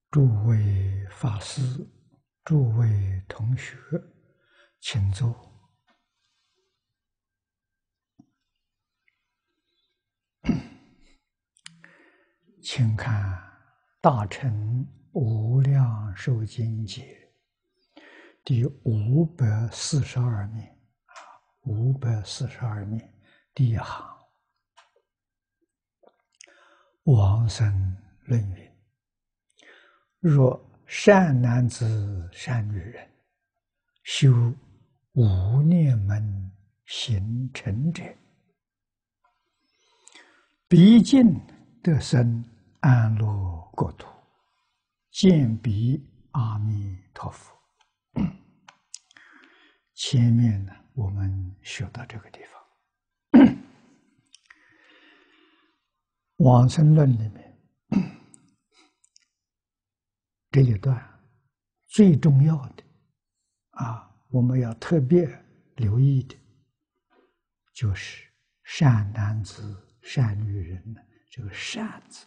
诸位法师、诸位同学，请坐。请看《大乘无量寿经解》第542面，542面第一行，往生论云：若善男子、善女人，修无念门行成者，必尽得生安乐国土，见彼阿弥陀佛。前面呢，我们学到这个地方，往生论里面这一段最重要的我们要特别留意的，就是善男子、善女人的这个善字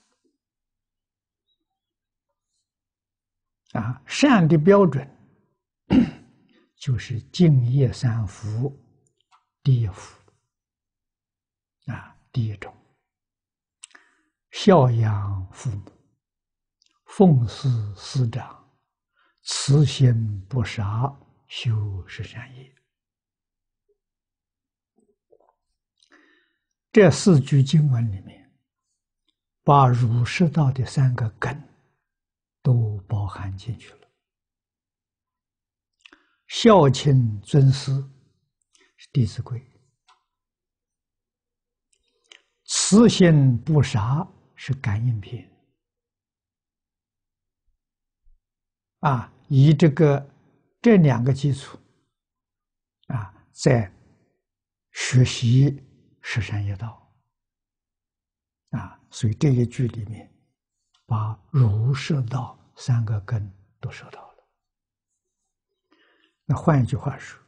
善的标准就是净业三福第一福第一种，孝养父母，奉事师长，慈心不杀，修十善业。这4句经文里面，把儒释道的3个根都包含进去了。孝亲尊师是《弟子规》，慈心不杀是《感应篇》以这2个基础在学习十善业道所以这一句里面把儒释道3个根都说到了。那换一句话说，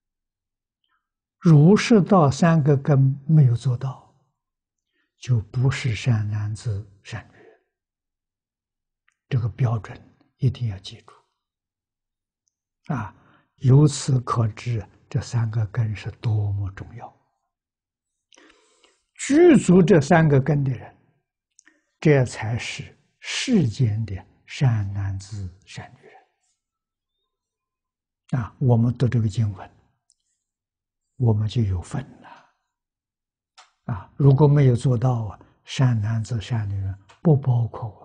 儒释道3个根没有做到，就不是善男子、善女人。这个标准一定要记住由此可知这3个根是多么重要。具足这3个根的人，这才是世间的善男子、善女人我们读这个经文，我们就有份了如果没有做到善男子、善女人不包括我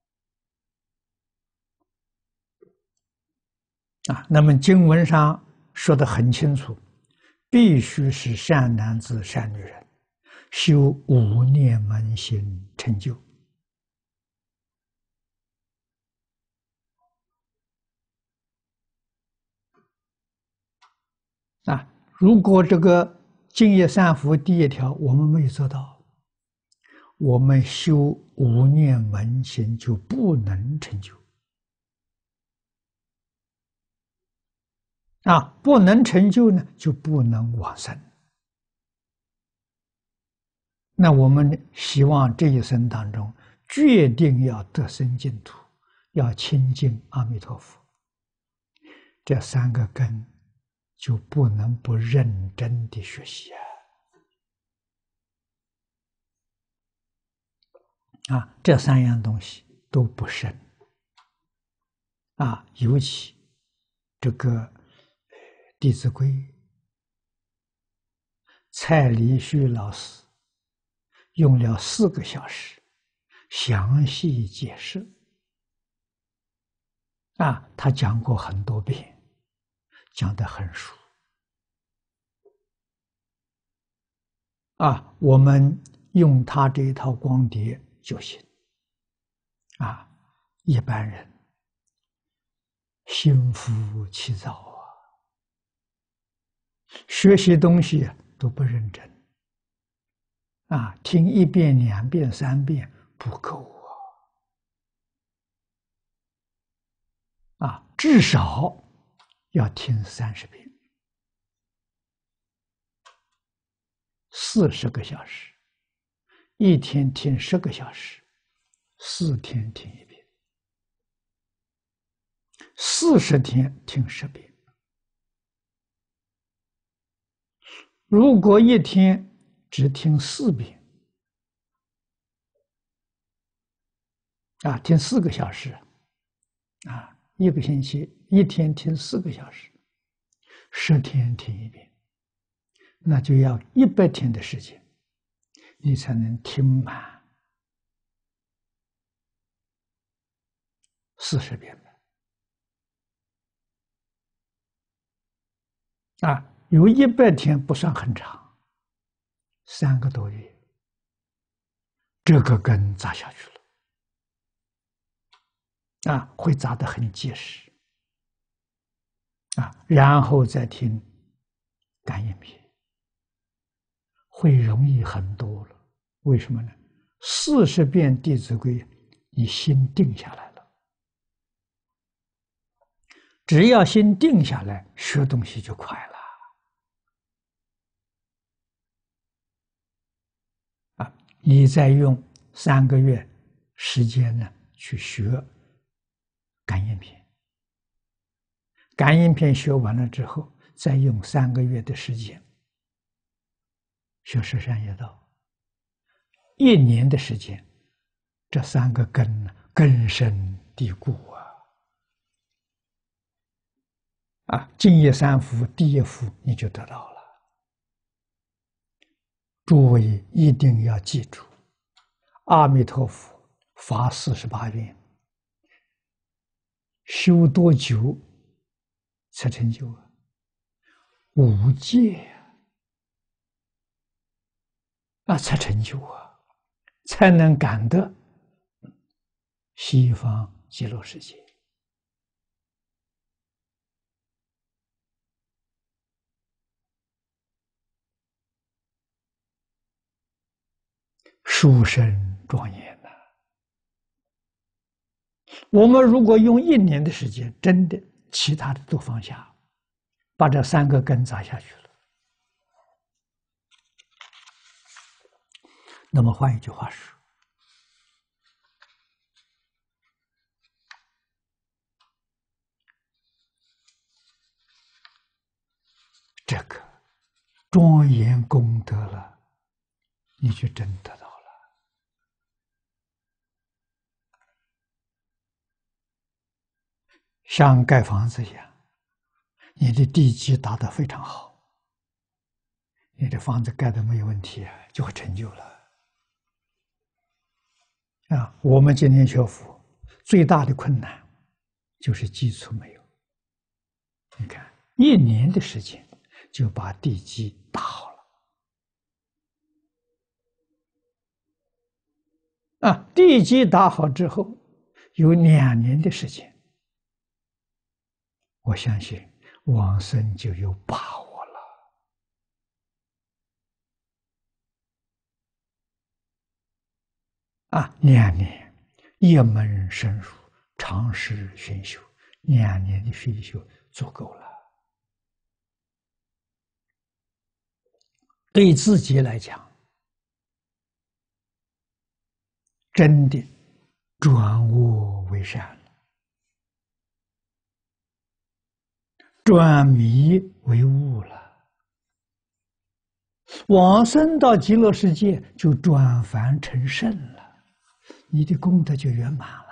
们那么经文上说得很清楚，必须是善男子、善女人，修无念门行成就如果这个净业三福第1条我们没有做到，我们修无念门行就不能成就不能成就呢，就不能往生。那我们希望这一生当中决定要得生净土，要亲近阿弥陀佛，这3个根就不能不认真的学习这3样东西都不深尤其这个《弟子规》，蔡礼旭老师用了4个小时详细解释他讲过很多遍，讲得很熟我们用他这一套光碟就行一般人心浮气躁学习东西都不认真听1遍、2遍、3遍不够至少要听30遍，40个小时，一天听10个小时，4天听1遍 40天听10遍。如果一天只听4遍，听4个小时，一个星期一天听4个小时，10天听1遍，那就要100天的时间，你才能听满40遍有100天不算很长，3个多月，这个根扎下去了，会扎得很结实，然后再听感应篇，会容易很多了。为什么呢？40遍《弟子规》，你心定下来了，只要心定下来，学东西就快了。你再用3个月时间呢，去学感应篇，感应篇学完了之后，再用3个月的时间学十善业道，1年的时间，这3个根呢，根深蒂固净业3福第1福你就得到了。诸位一定要记住，阿弥陀佛发48愿，修多久才成就？5戒才成就才能感得西方极乐世界。殊胜庄严呐！我们如果用1年的时间，真的其他的都放下，把这3个根扎下去了。那么换一句话说，这个庄严功德了，你就真得到了。像盖房子一样，你的地基打得非常好，你的房子盖得没有问题就会成就了。我们今天学佛最大的困难就是基础没有。你看1年的时间就把地基打好了，地基打好之后，有2年的时间，我相信往生就有把握了。2年一门深入，长时熏修，2年的熏修足够了。对自己来讲，真的转恶为善，转迷为悟了。往生到极乐世界就转凡成圣了，你的功德就圆满了。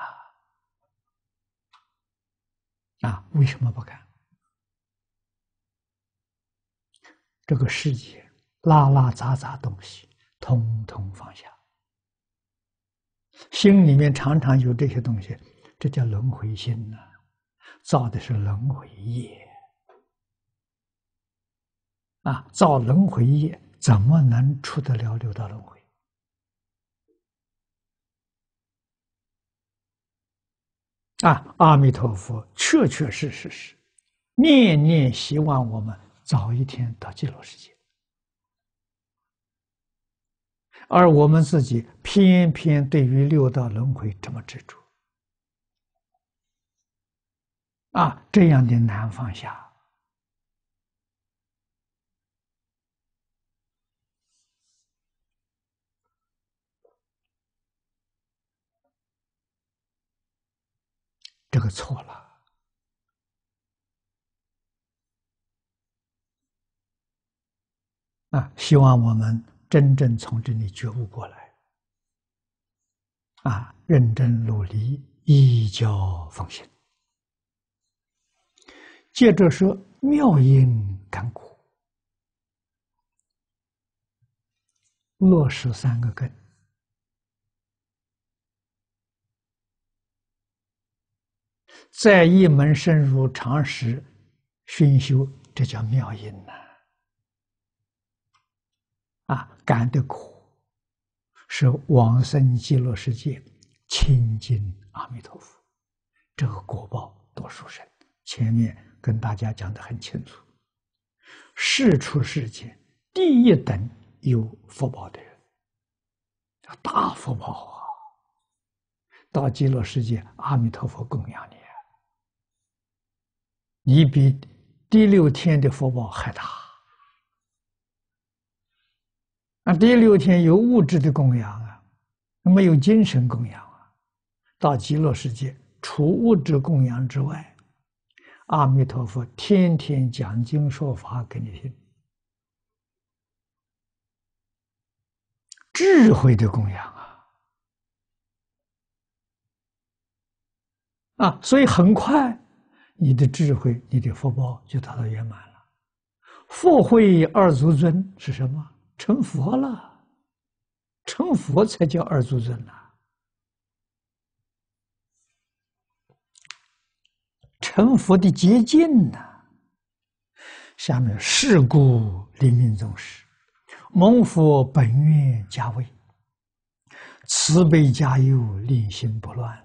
为什么不敢？这个世界拉拉杂杂东西统统放下，心里面常常有这些东西，这叫轮回心呐，造的是轮回业造轮回业怎么能出得了六道轮回？阿弥陀佛确确实实是念念希望我们早一天到极乐世界，而我们自己偏偏对于六道轮回这么执着这样的难放下。这个错了希望我们真正从这里觉悟过来，认真努力，依教奉行。接着说妙因感果，落实三个根。再一门深入常识熏修，这叫妙因感的苦是往生极乐世界亲近阿弥陀佛，这个果报多殊胜。前面跟大家讲得很清楚，世出世间第一等有福报的人，大福报到极乐世界阿弥陀佛供养你，你比第六天的福报还大。第六天有物质的供养没有精神供养到极乐世界除物质供养之外，阿弥陀佛天天讲经说法给你听，智慧的供养所以很快你的智慧你的福报就达到圆满了。佛慧二足尊是什么？成佛了，成佛才叫二足尊成佛的捷径下面是故临命终时，蒙佛本愿加慰，慈悲加佑，令心不乱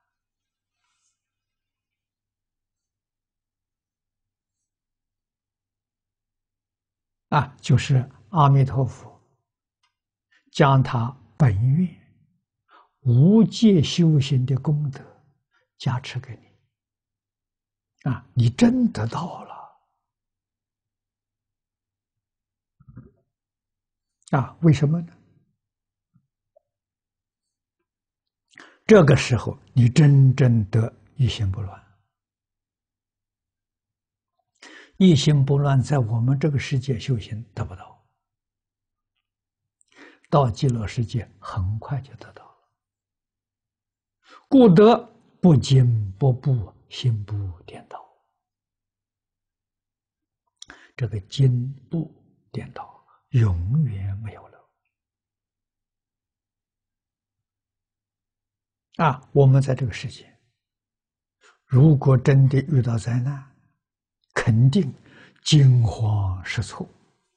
就是阿弥陀佛将他本愿无界修行的功德加持给你你真得到了为什么呢？这个时候你真正得一心不乱。一心不乱在我们这个世界修行得不到，到极乐世界很快就得到了。故得不惊不怖，心不颠倒。这个惊怖颠倒永远没有了我们在这个世界如果真的遇到灾难，肯定惊慌失措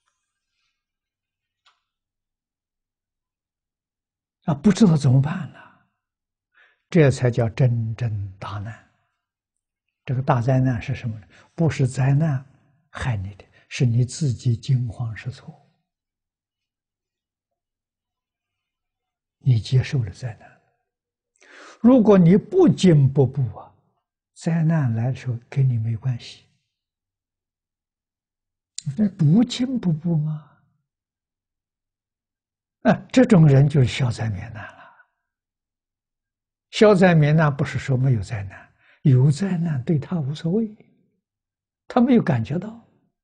不知道怎么办了，这才叫真正大难。这个大灾难是什么呢？不是灾难害你的，是你自己惊慌失措，你接受了灾难。如果你不惊不怖灾难来的时候跟你没关系。不惊不怖吗？这种人就是消灾免难了。消灾免难不是说没有灾难，有灾难对他无所谓，他没有感觉到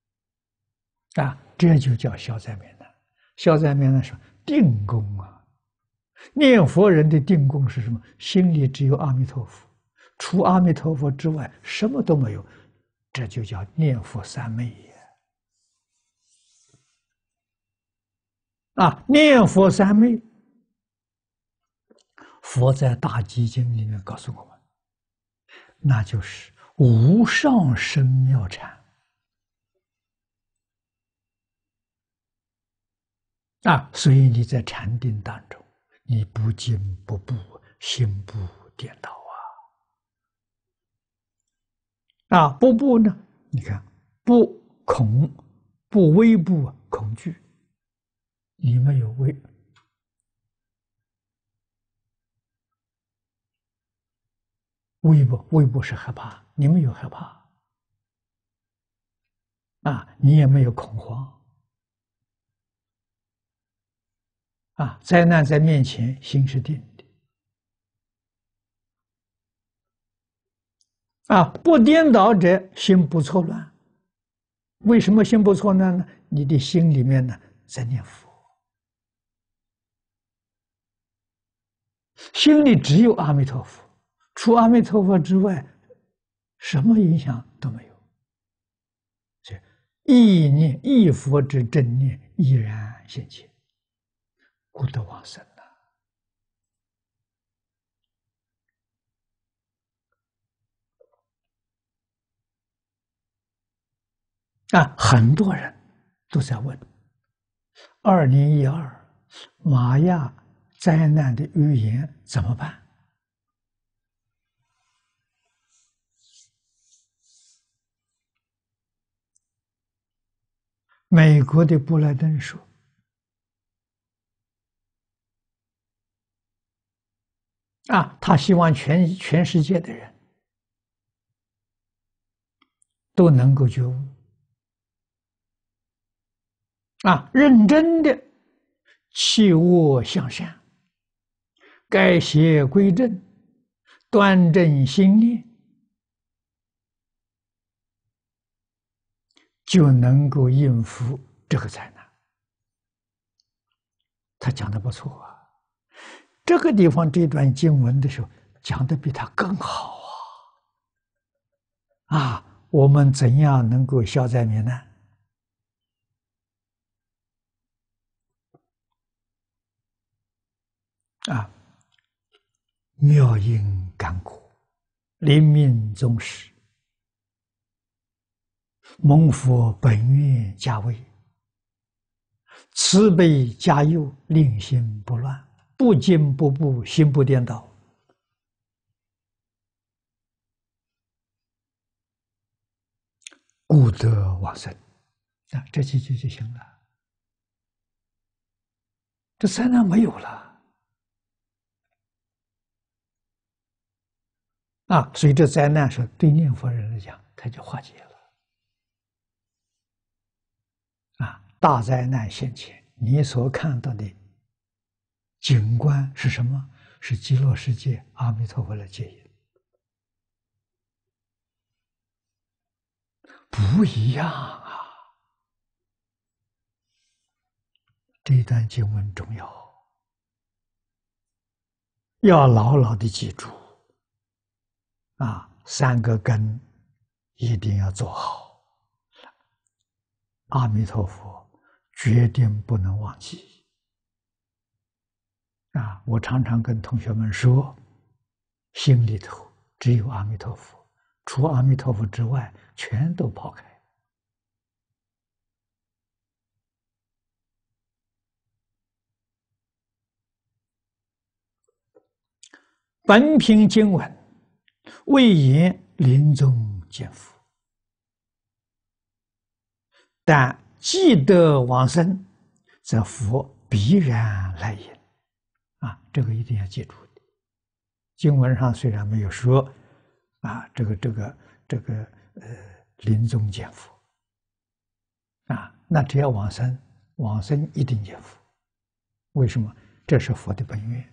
这就叫消灾免难。消灾免难是定功念佛人的定功是什么？心里只有阿弥陀佛，除阿弥陀佛之外什么都没有，这就叫念佛三昧念佛三昧，佛在大集经里面告诉我们，那就是无上深妙禅所以你在禅定当中，你不惊不怖，心不颠倒不怖呢？你看，不恐，不畏怖恐惧，你没有畏不是害怕，你没有害怕你也没有恐慌灾难在面前，心是定的不颠倒者心不错乱。为什么心不错乱呢？你的心里面呢在念佛，心里只有阿弥陀佛，除阿弥陀佛之外，什么影响都没有。所以忆佛之正念依然现前，故得往生很多人都在问：2012玛雅灾难的预言怎么办？美国的布莱登说：“他希望全世界的人都能够觉悟，认真的弃恶向善，改邪归正，端正心念，就能够应付这个灾难。”他讲的不错啊。这个地方这段经文的时候讲的比他更好我们怎样能够消灾免难？妙因感果，临命终时，蒙佛本愿加慰，慈悲加佑，令心不乱，不惊不怖，心不颠倒，故得往生。这几句就行了，这灾难没有了所以这灾难是对念佛人来讲，它就化解了大灾难现前，你所看到的景观是什么？是极乐世界阿弥陀佛的接引，不一样这一段经文重要牢牢的记住3个根一定要做好，阿弥陀佛决定不能忘记我常常跟同学们说，心里头只有阿弥陀佛，除阿弥陀佛之外全都抛开本品经文未言临终见佛，但既得往生，则佛必然来迎这个一定要记住的。经文上虽然没有说临终见佛那只要往生一定见佛。为什么？这是佛的本愿。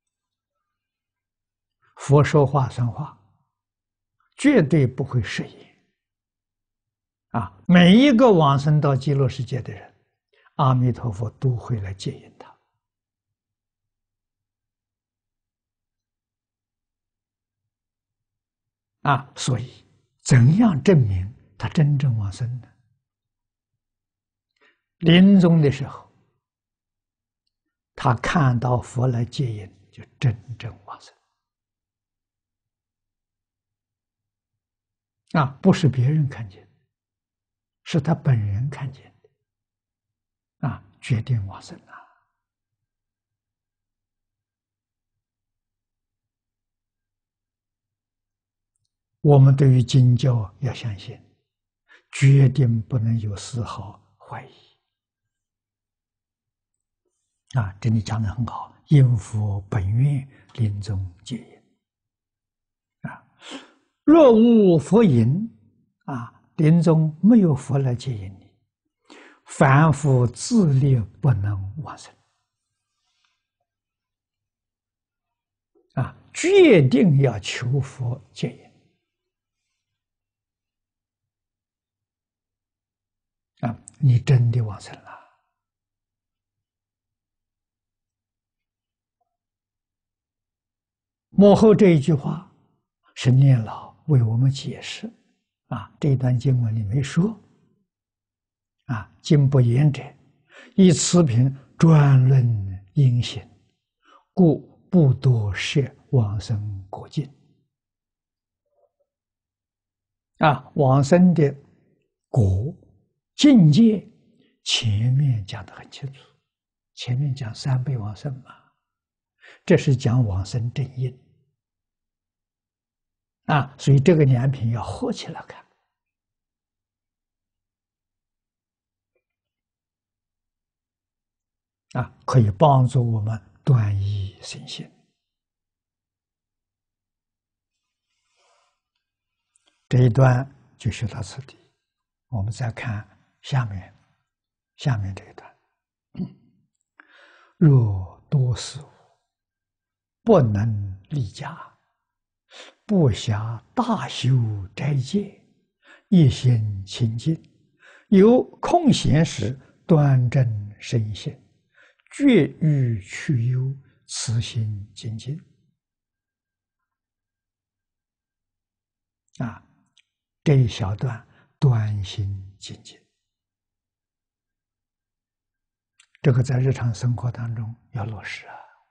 佛说话算话，绝对不会食言每一个往生到极乐世界的人，阿弥陀佛都会来接引他所以怎样证明他真正往生呢？临终的时候，他看到佛来接引，就真正往生不是别人看见，是他本人看见的决定往生我们对于经教要相信，决定不能有丝毫怀疑这里讲得很好，因佛本愿临终接引若无佛引临终没有佛来接引你，凡夫自力不能往生决定要求佛接引你真的往生了幕后这一句话是念老为我们解释这一段经文里没说经不言者，以此品专论因行，故不多设往生果境。往生的果境界，前面讲得很清楚，前面讲三倍往生嘛，这是讲往生正因所以这个两品要合起来看可以帮助我们断疑生信。这一段就学到此地，我们再看下面这一段。若多事物不能立家，不暇大修斋戒，一心清净，有空闲时端正身心，绝欲去忧，慈心精进。这一小段端心精进，这个在日常生活当中要落实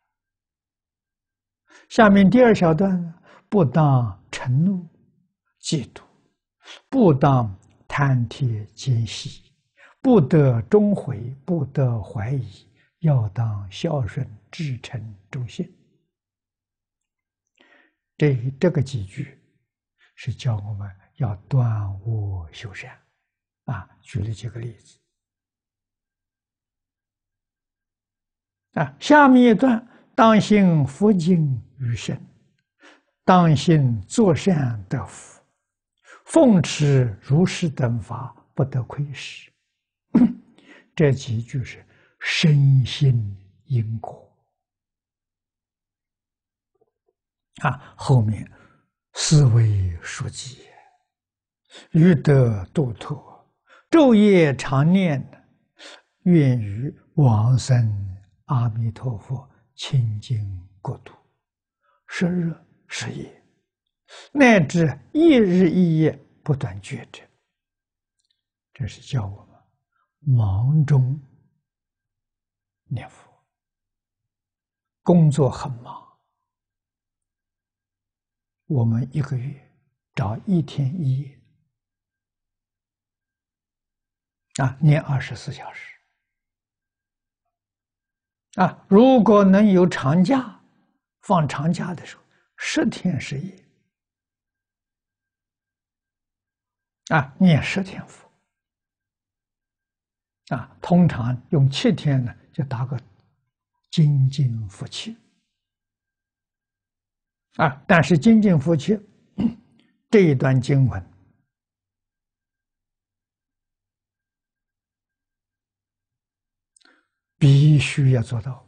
下面第二小段，不当嗔怒、嫉妒，不当贪帖奸喜，不得终悔，不得怀疑，要当孝顺、至诚、忠信。这个几句是教我们要断恶修善举了几个例子下面一段，当信佛经于身，当信作善得福，奉持如是等法，不得亏失。这几句是深信因果后面思维书记，欲得度脱，昼夜常念，愿与往生阿弥陀佛清净国土，时日时夜，乃至一日一夜不断觉者。这是教我们忙中念佛，工作很忙，我们一个月找一天一夜念24小时如果能有长假，放长假的时候10天10夜念10天佛通常用7天呢，就打个精进福气但是精进福气这一段经文必须要做到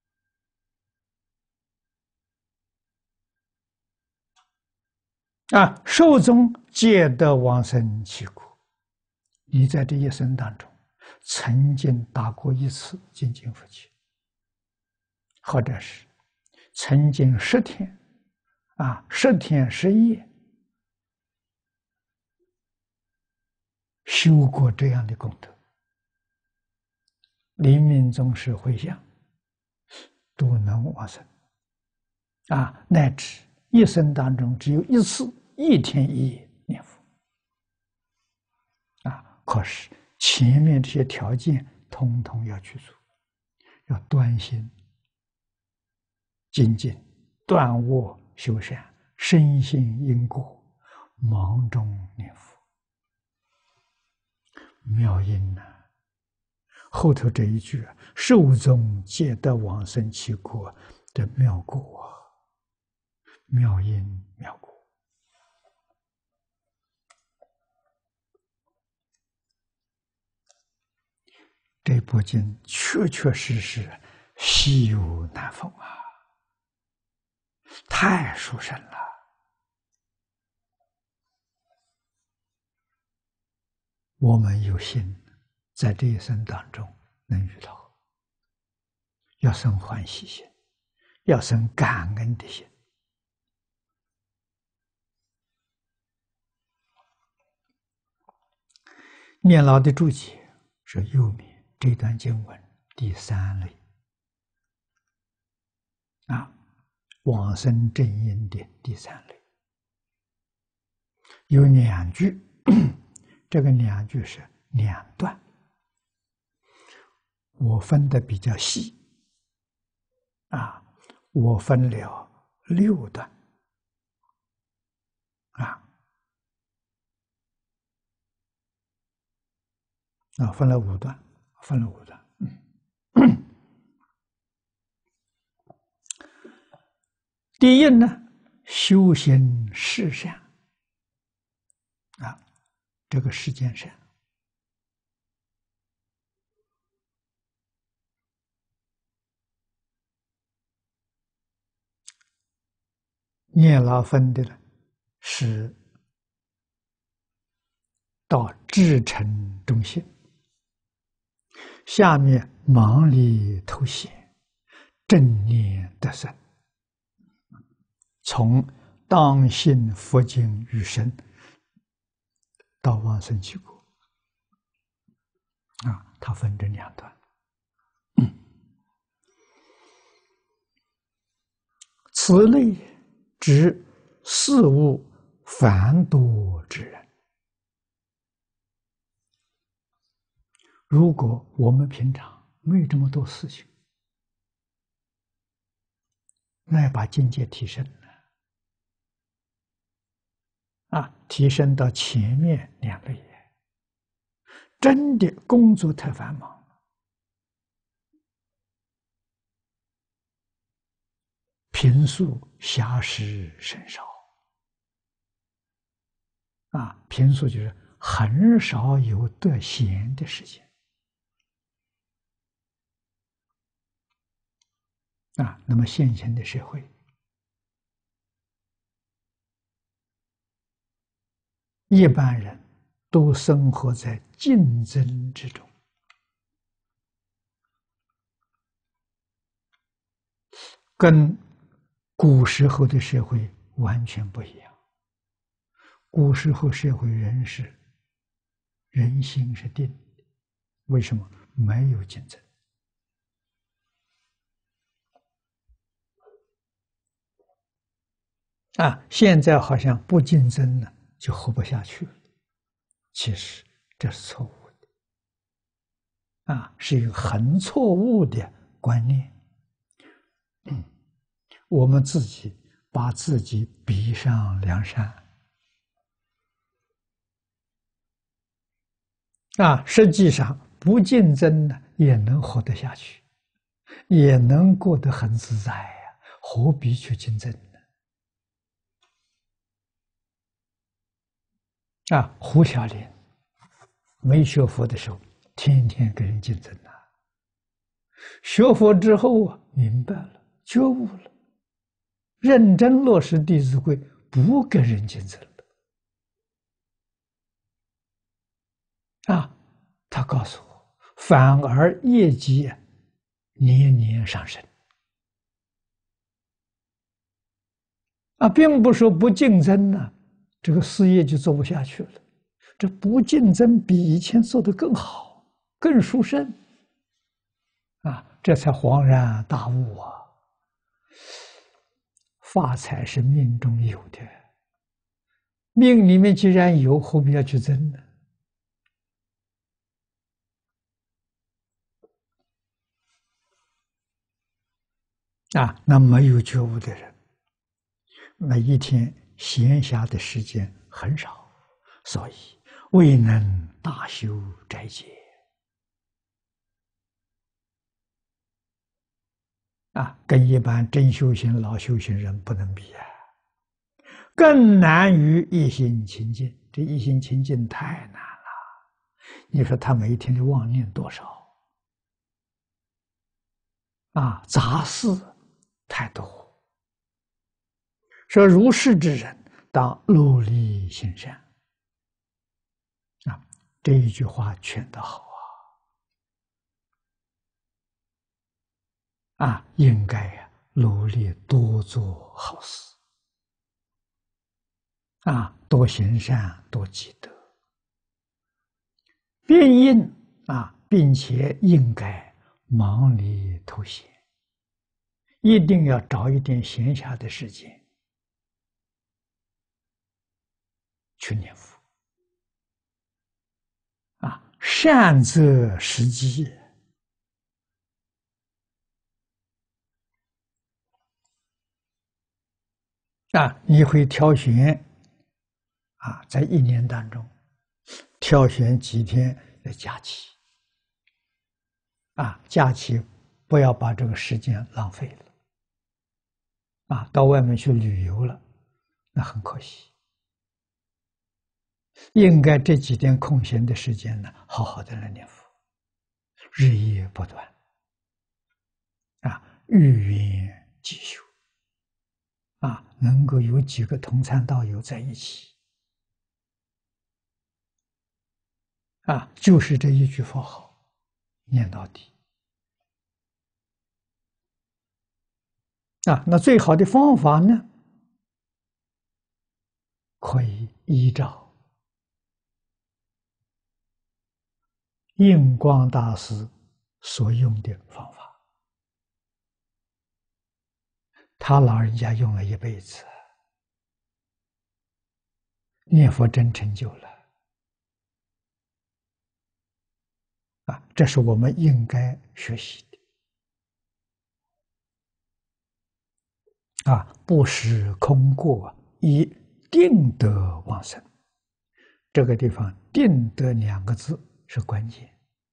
寿终皆得往生其国。你在这一生当中曾经打过一次精进福气，或者是曾经10天10天10夜修过这样的功德，临命终时回向，都能往生乃至一生当中只有一次1天1夜念佛可是前面这些条件统统要去做，要端心精进，断恶修善，深信因果，忙中念佛。妙音后头这一句寿终皆得往生其国的妙果妙因妙果。这部经确确实实稀有难逢太殊胜了。我们有幸在这一生当中能遇到，要生欢喜心，要生感恩的心念老的注解是右面这段经文第3类啊，往生正因的第3类，有2句，这个2句是2段，我分的比较细啊，我分了6段啊，分了5段，分了5段。第一呢，修行世善啊，这个世间善。念老分的呢，是到至诚中心，下面忙里偷闲，正念得生，从当信佛经与身到往生极国啊，它分这2段。此类指事务繁多之人。如果我们平常没有这么多事情，那要把境界提升了啊，提升到前面2类，真的工作太繁忙，平素暇时甚少啊，平素就是很少有得闲的时间啊。那么现前的社会，一般人都生活在竞争之中，跟古时候的社会完全不一样。古时候社会人心是定的，为什么？没有竞争啊！现在好像不竞争了就活不下去了，其实这是错误的啊，是一个很错误的观念。我们自己把自己逼上梁山啊，实际上不竞争呢，也能活得下去，也能过得很自在呀，何必去竞争呢？啊，胡小林没学佛的时候，天天跟人竞争呐。学佛之后啊，明白了，觉悟了，认真落实《弟子规》，不跟人竞争了啊。他告诉我，反而业绩年年上升啊，并不是说不竞争呢，这个事业就做不下去了。这不竞争比以前做得更好，更殊胜啊，这才恍然大悟啊！发财是命中有的，命里面既然有，何必要去争呢？啊，那没有觉悟的人，那一天闲暇的时间很少，所以未能大修斋戒啊，跟一般真修行老修行人不能比啊，更难于一心清净。这一心清净太难了，你说他每一天的妄念多少啊？杂事太多。说如是之人，当努力行善啊！这一句话劝得好啊！应该努力多做好事啊，多行善，多积德。 病因并且应该忙里偷闲，一定要找一点闲暇的时间去念佛善择时机你会挑选在一年当中挑选几天的假期假期不要把这个时间浪费了到外面去旅游了，那很可惜。应该这几天空闲的时间呢，好好的来念佛，日夜不断欲愿即修能够有几个同参道友在一起就是这一句佛号念到底那最好的方法呢，可以依照印光大师所用的方法，他老人家用了一辈子，念佛真成就了这是我们应该学习的不识空过，以定得往生。这个地方定得两个字是关键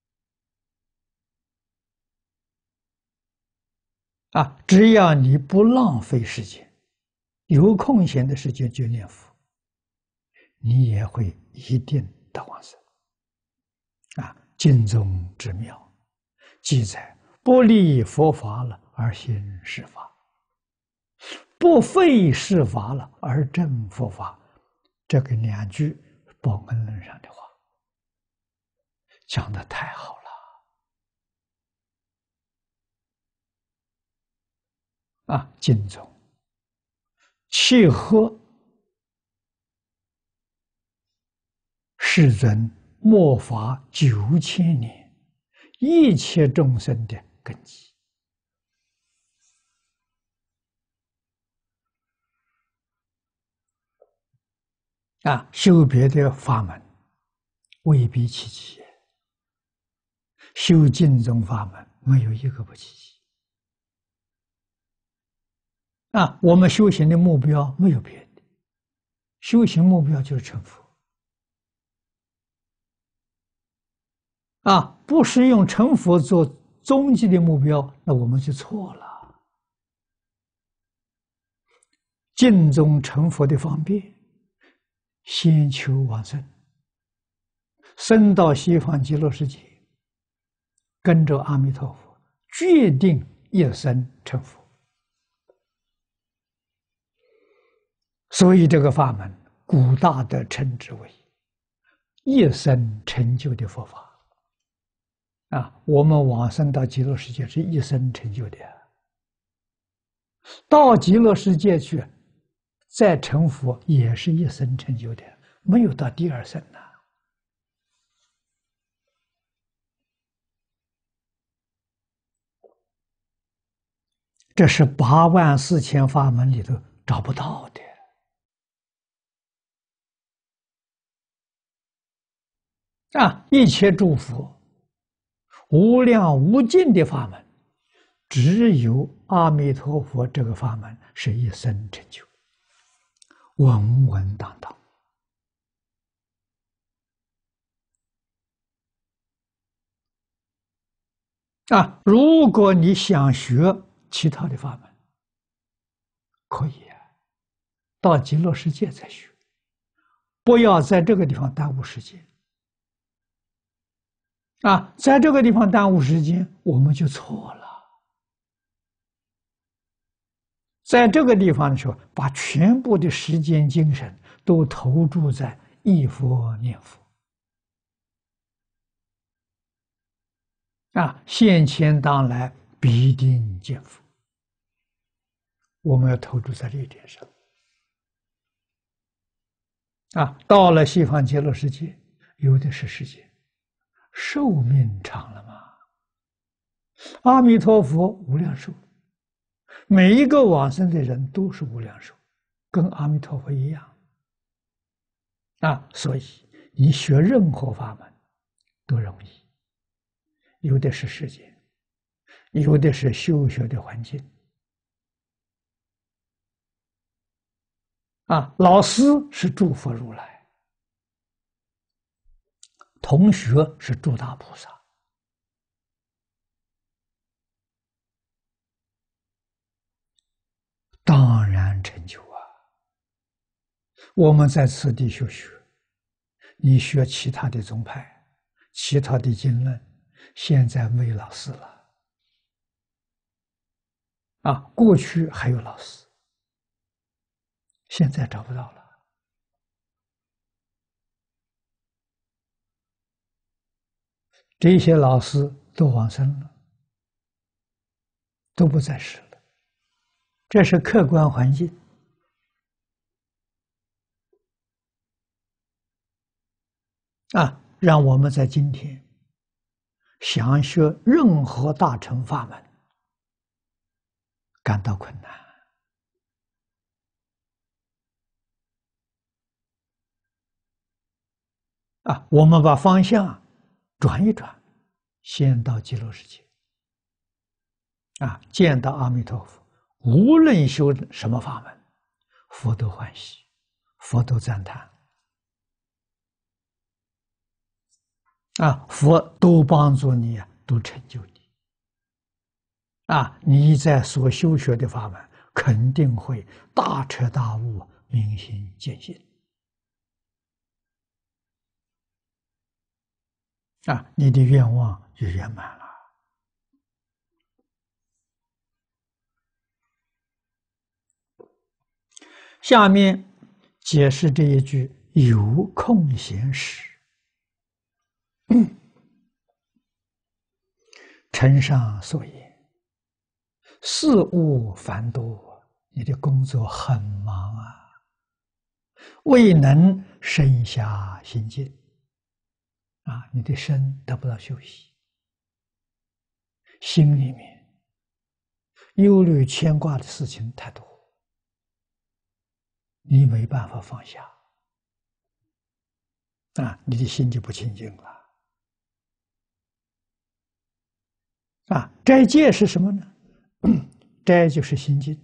只要你不浪费时间，有空闲的时间就念佛，你也会一定得往生经中之妙记载，不立佛法了而行世法，不废世法了而正佛法。这个两句报恩论上的话讲得太好了经中契合世尊末法9000年一切众生的根基修别的法门未必契机，修净宗法门没有一个不契机我们修行的目标没有别的，修行目标就是成佛不是用成佛做终极的目标，那我们就错了。净宗成佛的方便，先求往生，生到西方极乐世界，跟着阿弥陀佛，决定一生成佛。所以这个法门，古大德称之为一生成就的佛法我们往生到极乐世界是一生成就的，到极乐世界去再成佛也是一生成就的，没有到第二生这是84000法门里头找不到的一切诸佛无量无尽的法门，只有阿弥陀佛这个法门是一生成就，稳稳当当如果你想学其他的法门，可以到极乐世界再学，不要在这个地方耽误时间在这个地方耽误时间，我们就错了。在这个地方的时候，把全部的时间、精神都投注在忆佛念佛现前当来必定见佛。我们要投注在这一点上到了西方极乐世界，有的是时间， 寿命长了吗？阿弥陀佛无量寿，每一个往生的人都是无量寿，跟阿弥陀佛一样所以你学任何法门都容易，有的是时间，有的是修学的环境老师是诸佛如来，同学是诸大菩萨。当然成就我们在此地学学，你学其他的宗派，其他的经论，现在没老师了过去还有老师，现在找不到了。这些老师都往生了，都不在世了，这是客观环境让我们在今天想学任何大乘法门感到困难我们把方向转一转，先到极乐世界见到阿弥陀佛，无论修什么法门，佛都欢喜，佛都赞叹佛都帮助你都成就你你在所修学的法门肯定会大彻大悟，明心见性你的愿望就圆满了。下面解释这一句有空闲时，承上所言，事务繁多，你的工作很忙未能身下心静你的身得不到休息，心里面忧虑牵挂的事情太多，你没办法放下你的心就不清净了斋戒是什么呢？斋就是心静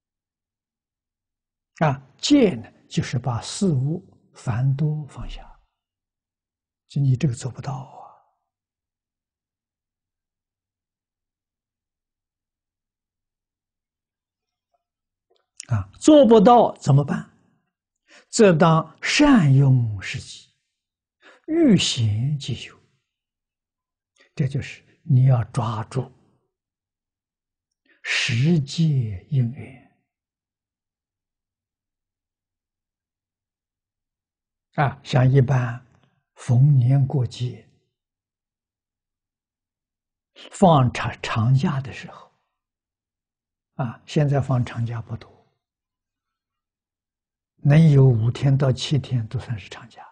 戒呢就是把事物繁多放下，就你这个做不到做不到怎么办？则当善用时机，欲贤即修。这就是你要抓住时节因缘像一般逢年过节放长假的时候现在放长假不多，能有5天到7天都算是长假，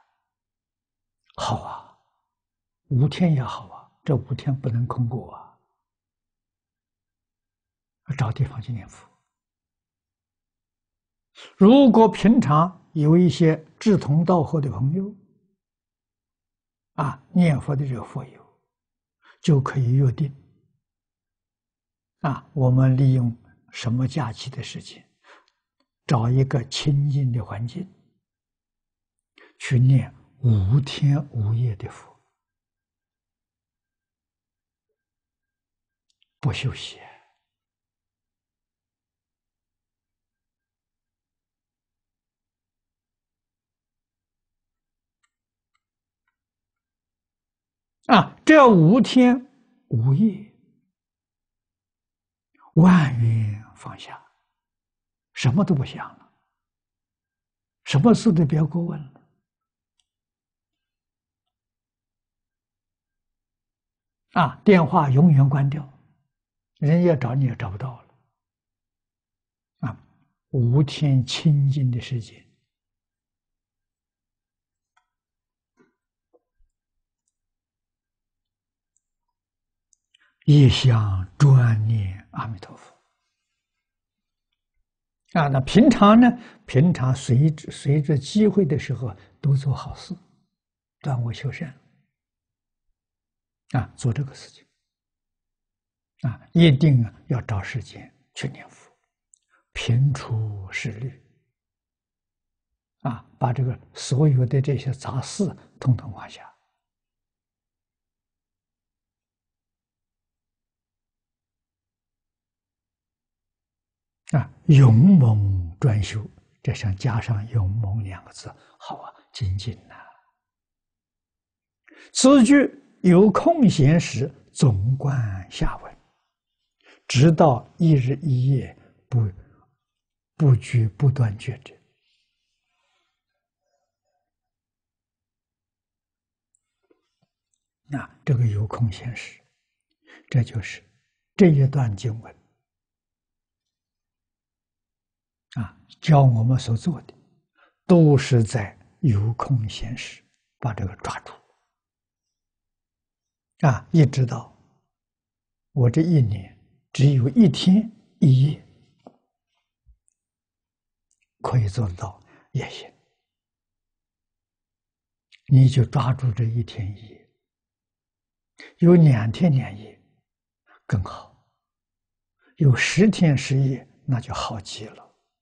好5天也好这5天不能空过找地方去念佛。如果平常有一些志同道合的朋友念佛的这个佛友，就可以约定我们利用什么假期的时间，找一个清净的环境去念5天5夜的佛，不休息这5天5夜万缘放下，什么都不想了，什么事都不要过问了电话永远关掉，人家找你也找不到了5天清净的时间一向专念阿弥陀佛。那平常呢？平常随着机会的时候，都做好事，断恶修善，做这个事情，一定要找时间去念佛，平除事虑，把这个所有的这些杂事统统放下。勇猛专修，这上加上“勇猛”两个字，好啊，精进呐！此句有空闲时，总观下文，直到一日一夜，不居不断觉者。这个有空闲时，这就是这一段经文教我们所做的，都是在有空闲时把这个抓住。一直到我这一年只有一天一夜可以做得到也行，你就抓住这一天一夜，有2天2夜更好，有10天10夜那就好极了。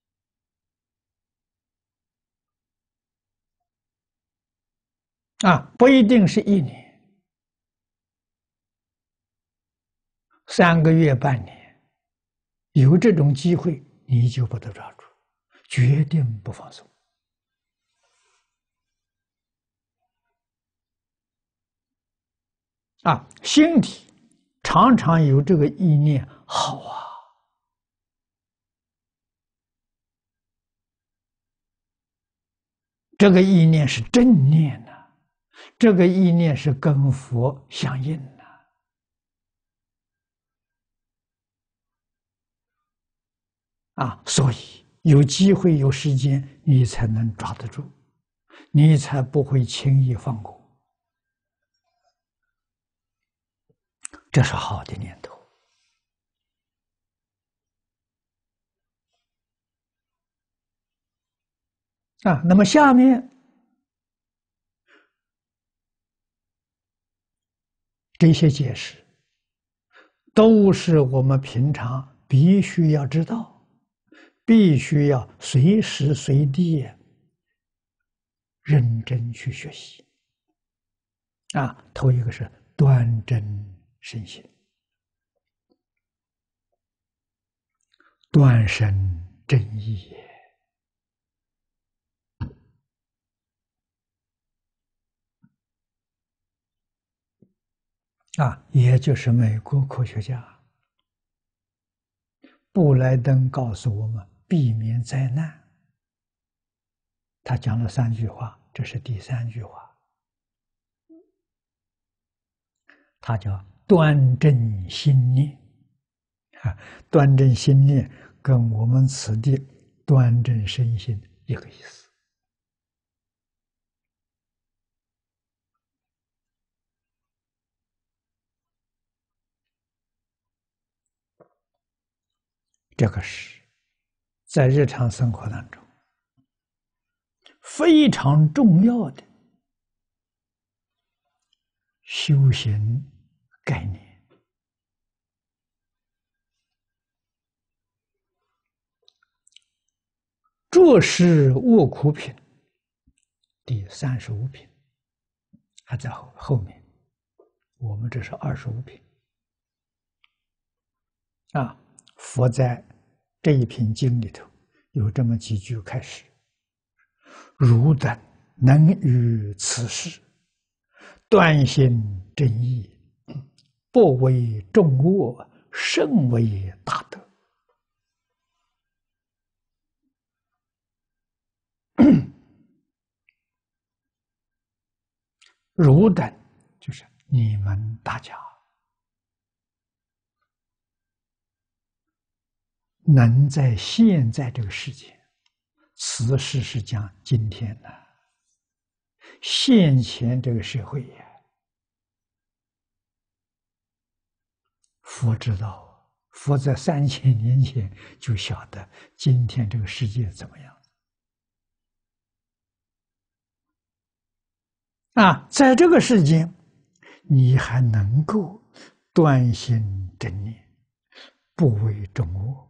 不一定是1年、3个月、半年，有这种机会，你就把它抓住，决定不放松。心体常常有这个意念，好啊，这个意念是正念呐，这个意念是跟佛相应的。所以有机会有时间，你才能抓得住，你才不会轻易放过。这是好的念头。那么下面这些解释，都是我们平常必须要知道，必须要随时随地认真去学习。头一个是端正身心，断生正义也。也就是美国科学家布莱登告诉我们避免灾难，他讲了3句话，这是第3句话，他叫端正心念。端正心念跟我们此地端正身心一个意思。这个是在日常生活当中非常重要的修行概念。着实卧苦品第35品还在后面，我们这是25品。佛在这一品经里头有这么几句开始：汝等能于此事断心正义，不为众恶，甚为大德。汝等就是你们大家能在现在这个世界，此事是讲今天的现前这个社会佛知道，佛在3000年前就晓得今天这个世界怎么样啊！在这个世间，你还能够断心正念，不为众恶。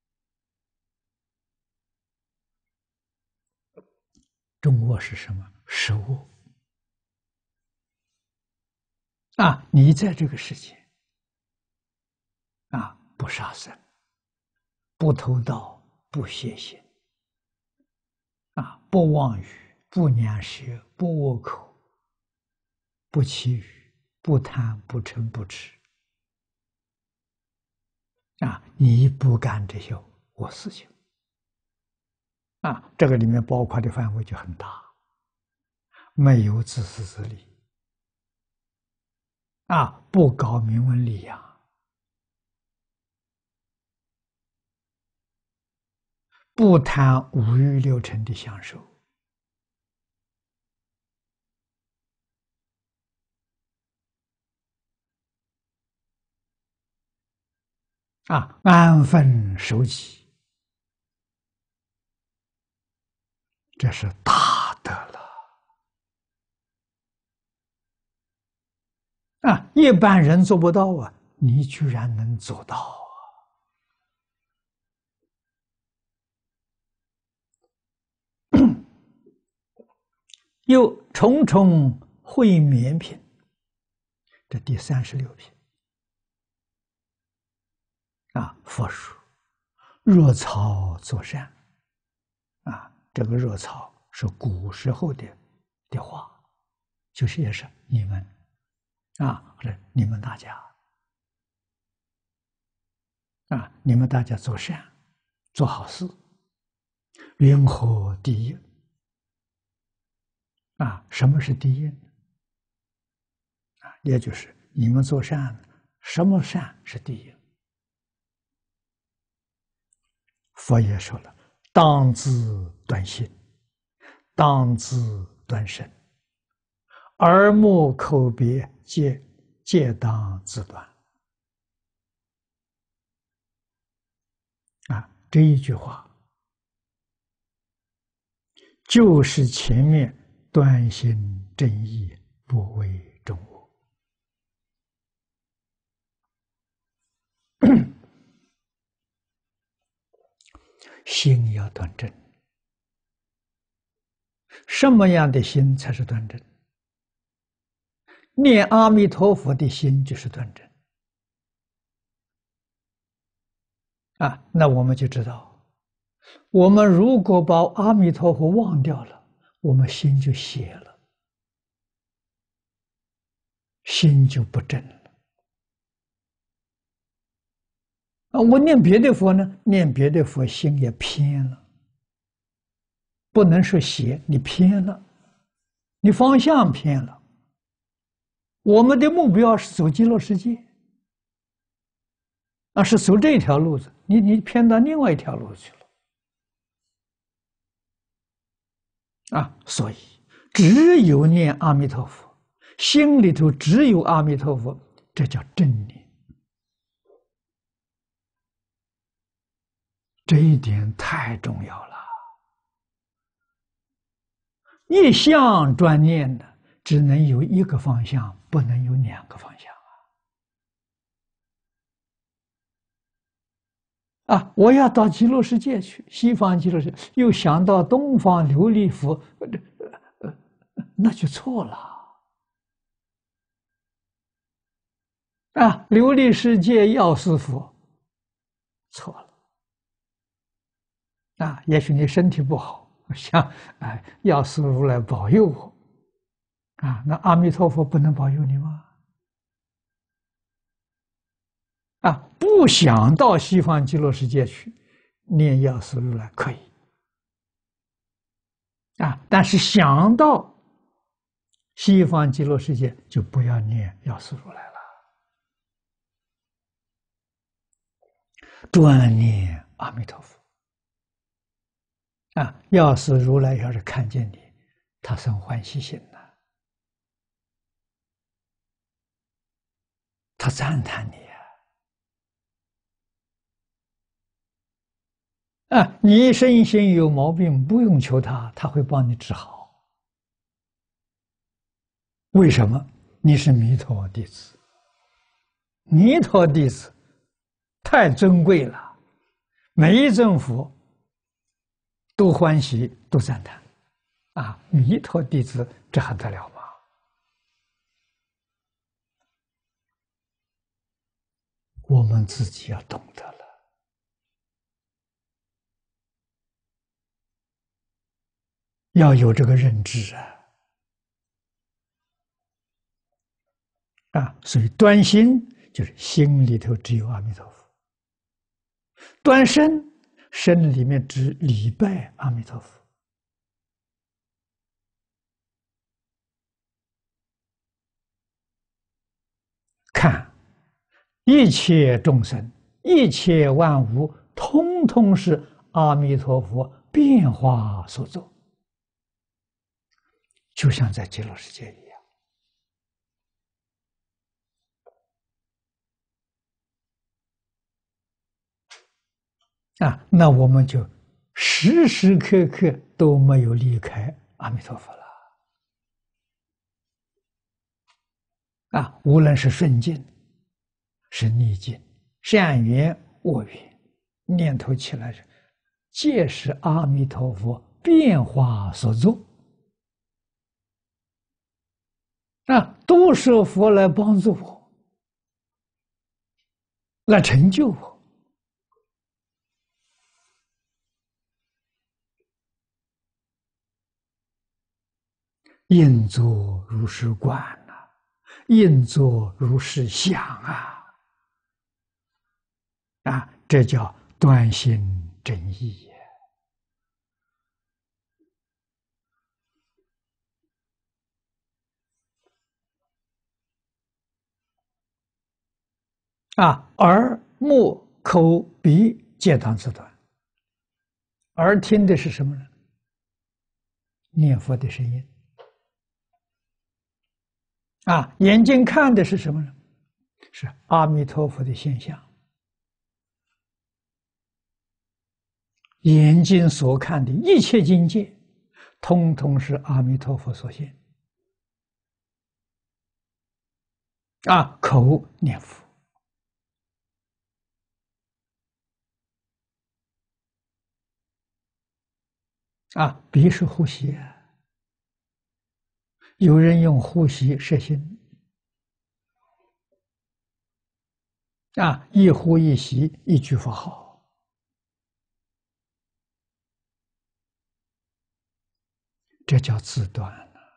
众恶是什么？食恶啊！你在这个世界啊，不杀生，不偷盗，不邪行啊，不妄语，不两舌，不恶口，不绮语，不贪，不嗔，不痴啊！你不干这些恶事情啊，这个里面包括的范围就很大，没有自私自利啊，不搞名闻利养，不贪五欲六尘的享受啊，安分守己，这是大德了啊！一般人做不到啊，你居然能做到啊！又重重会绵品，这第36品啊，佛说若草作善啊，这个若草是古时候的话，就是也是你们啊，或者你们大家啊，你们大家做善，做好事，云何第一啊？什么是第一啊？也就是你们做善，什么善是第一？佛也说了，当自断心，当自断身，耳目口鼻皆当自断啊！这一句话就是前面断心正义，不为众恶。心要端正，什么样的心才是端正？念阿弥陀佛的心就是端正啊！那我们就知道，我们如果把阿弥陀佛忘掉了，我们心就邪了，心就不正了啊！我念别的佛呢，念别的佛心也偏了，不能说邪，你偏了，你方向偏了。我们的目标是走极乐世界啊，是走这条路子，你偏到另外一条路去了啊！所以只有念阿弥陀佛，心里头只有阿弥陀佛，这叫正念。这一点太重要了。一向专念的，只能有一个方向，不能有2个方向啊！我要到极乐世界去，西方极乐世界，又想到东方琉璃佛，那就错了啊！琉璃世界药师佛，错了啊！也许你身体不好，想药师如来保佑我啊，那阿弥陀佛不能保佑你吗？啊，不想到西方极乐世界去，念药师如来可以啊，但是想到西方极乐世界，就不要念药师如来了，专念阿弥陀佛啊！药师如来要是看见你，他生欢喜心呐，他赞叹你呀啊，你身心有毛病，不用求他，他会帮你治好。为什么？你是弥陀弟子，弥陀弟子太尊贵了，每一尊佛都欢喜，都赞叹。啊，弥陀弟子这还得了吗？我们自己要懂得了，要有这个认知啊！所以端心就是心里头只有阿弥陀佛；端身，身里面只礼拜阿弥陀佛。看一切众生、一切万物，通通是阿弥陀佛变化所作，就像在极乐世界一样那我们就时时刻刻都没有离开阿弥陀佛了无论是顺境，是逆境，善缘恶缘，念头起来皆是阿弥陀佛变化所作都是佛来帮助我，来成就我。应作如是观应作如是想这叫端心正义耳目口鼻皆当自断。耳听的是什么呢？念佛的声音眼睛看的是什么呢？是阿弥陀佛的现象。眼睛所看的一切境界，通通是阿弥陀佛所现口念佛鼻是呼吸有人用呼吸摄心一呼一吸一句佛号这叫自断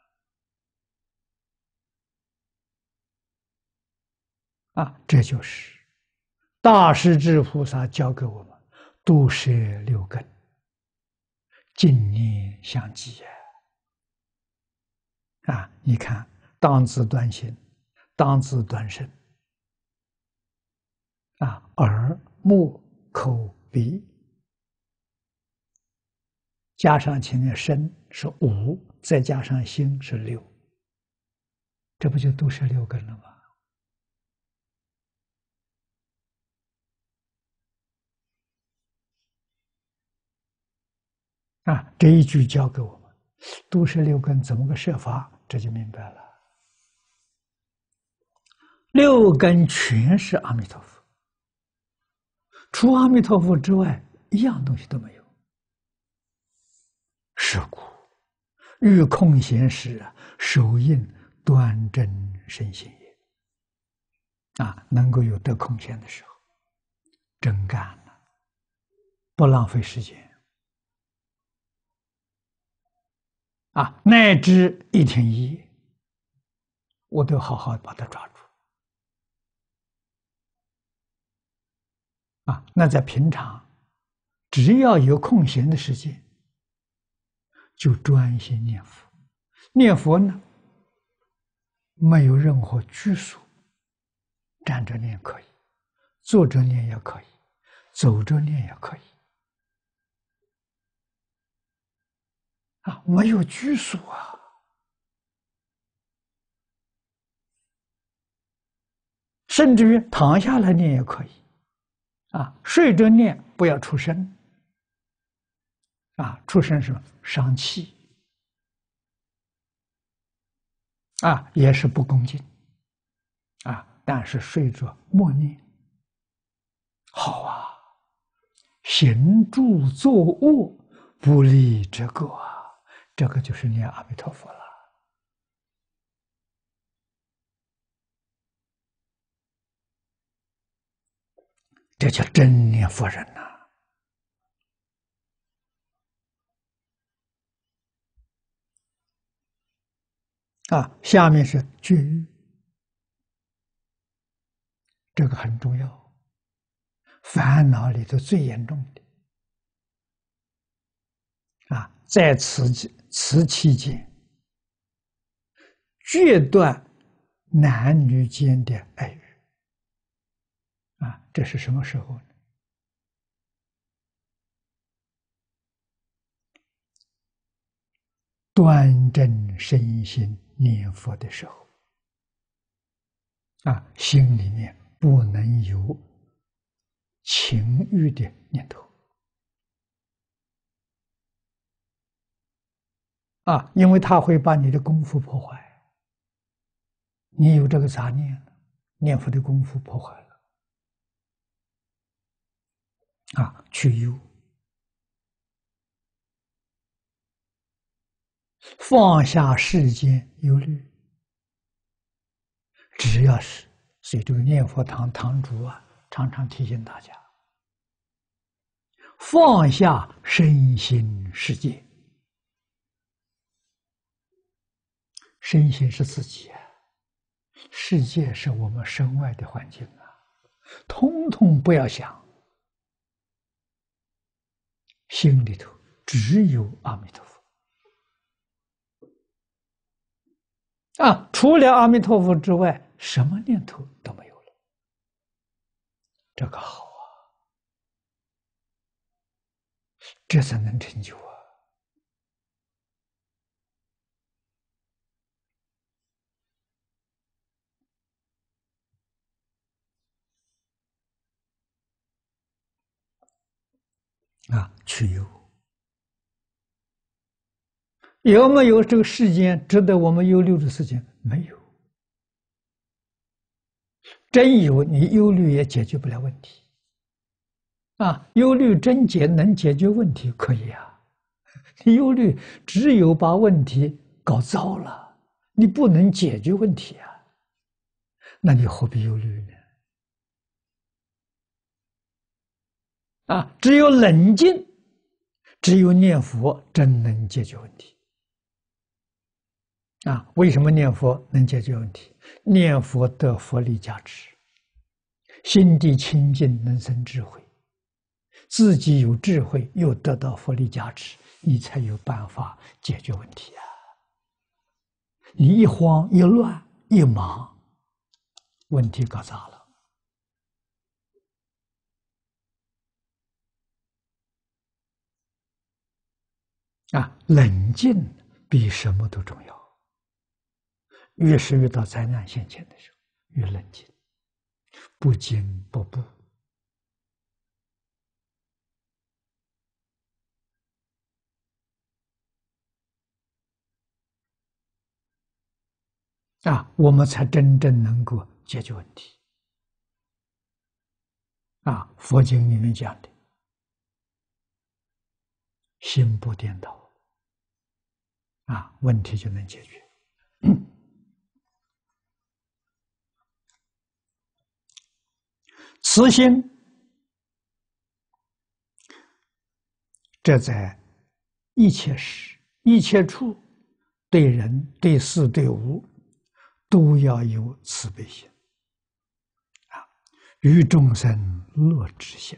这就是大势至菩萨教给我们度摄六根，净念相继你看，当自断心，当自断身耳目口鼻，加上前面身是5，再加上心是6，这不就度摄六根了吗？这一句教给我们，度摄六根怎么个摄法？这就明白了。六根全是阿弥陀佛，除阿弥陀佛之外，一样东西都没有。是故，欲空闲时，手印端正身心也。能够有得空闲的时候，真干了，不浪费时间。乃至一天一夜，我都好好把它抓住。那在平常，只要有空闲的时间，就专心念佛。念佛呢，没有任何拘束，站着念可以，坐着念也可以，走着念也可以。没有拘束甚至于躺下来念也可以睡着念不要出声出生是伤气也是不恭敬但是睡着默念，好行住坐卧不离这个这个就是念阿弥陀佛了。这叫真念佛人下面是绝欲，这个很重要，烦恼里头最严重的在此期间，决断男女间的爱欲这是什么时候呢？端正身心念佛的时候心里面不能有情欲的念头因为它会把你的功夫破坏。你有这个杂念，念佛的功夫破坏了去忧，放下世间忧虑。只要是，所以这个念佛堂堂主常常提醒大家，放下身心世界。身心是自己世界是我们身外的环境通通不要想，心里头只有阿弥陀佛除了阿弥陀佛之外，什么念头都没有了。这个好这才能成就去忧。有没有这个世间值得我们忧虑的事情？没有。真有，你忧虑也解决不了问题忧虑真能解决问题，可以你忧虑只有把问题搞糟了，你不能解决问题那你何必忧虑呢？只有冷静，只有念佛真能解决问题为什么念佛能解决问题？念佛得佛力加持，心地清净能生智慧，自己有智慧又得到佛力加持，你才有办法解决问题你一慌一乱一忙，问题搞砸了冷静比什么都重要。越是遇到灾难现前的时候，越冷静，不惊不怖我们才真正能够解决问题佛经里面讲的心不颠倒问题就能解决慈心，这在一切时一切处，对人对事对物都要有慈悲心与众生乐之心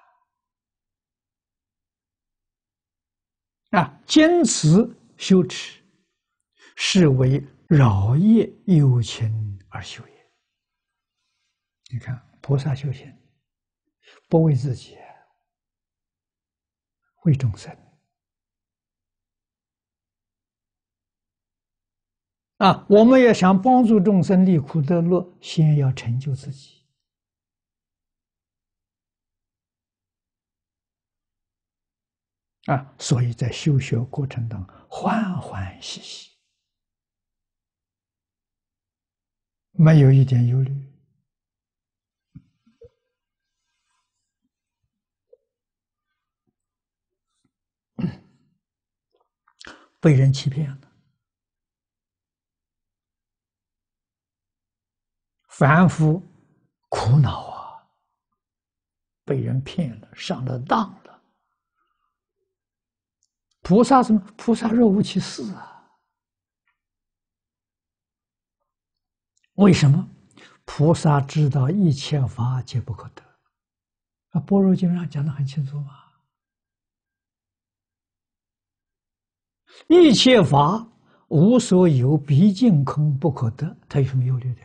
坚持修持，是为饶业有情而修也。你看菩萨修行不为自己，为众生我们也想帮助众生离苦得乐，先要成就自己所以在修学过程当中欢欢喜喜，没有一点忧虑。被人欺骗了，凡夫苦恼啊，被人骗了，上了当了。菩萨什么？菩萨若无其事啊。为什么？菩萨知道一切法皆不可得。般若经上讲的很清楚嘛，一切法无所有，毕竟空不可得，他有什么忧虑的？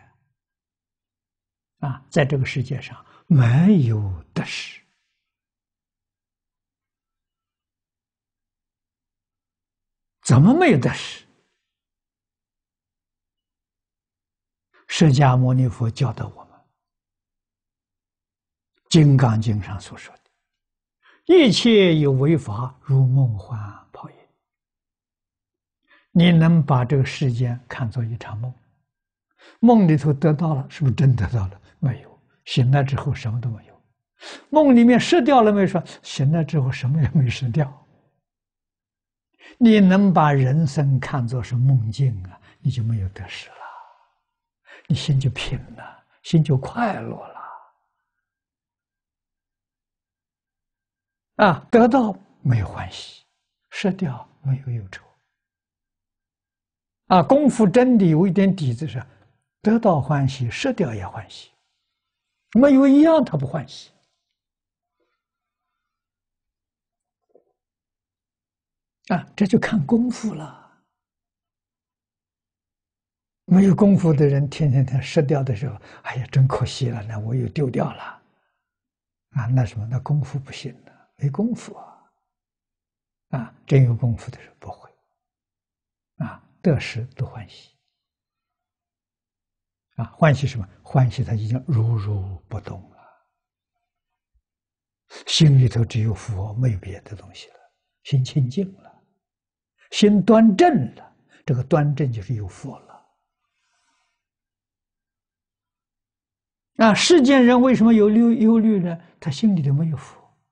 在这个世界上没有得失。怎么没有得失？释迦牟尼佛教导我们，《金刚经》上所说的，一切有为法，如梦幻泡影。你能把这个世间看作一场梦，梦里头得到了，是不是真得到了？没有。醒来之后什么都没有。梦里面失掉了没说，醒来之后什么也没失掉。你能把人生看作是梦境啊，你就没有得失了，你心就平了，心就快乐了。得到没有欢喜，失掉没有忧愁。功夫真的有一点底子是，得到欢喜，失掉也欢喜，没有一样他不欢喜。这就看功夫了。没有功夫的人，天天失掉的时候，哎呀，真可惜了，那我又丢掉了。那什么，那功夫不行了，没功夫真有功夫的时候不会。得失都欢喜。欢喜什么？欢喜他已经如如不动了，心里头只有佛，没有别的东西了，心清净了，心端正了。这个端正就是有佛了。世间人为什么有忧虑呢？他心里头没有佛。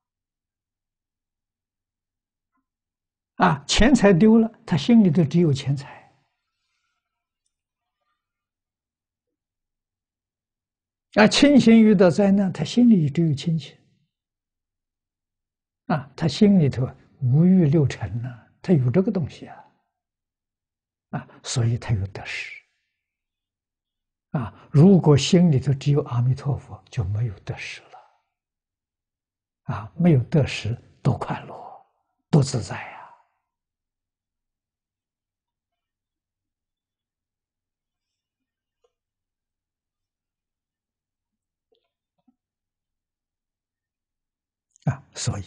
钱财丢了，他心里头只有钱财。亲情遇到灾难，他心里只有亲情。他心里头五欲六尘呢，他有这个东西所以他有得失。如果心里头只有阿弥陀佛，就没有得失了。没有得失，多快乐，多自在所以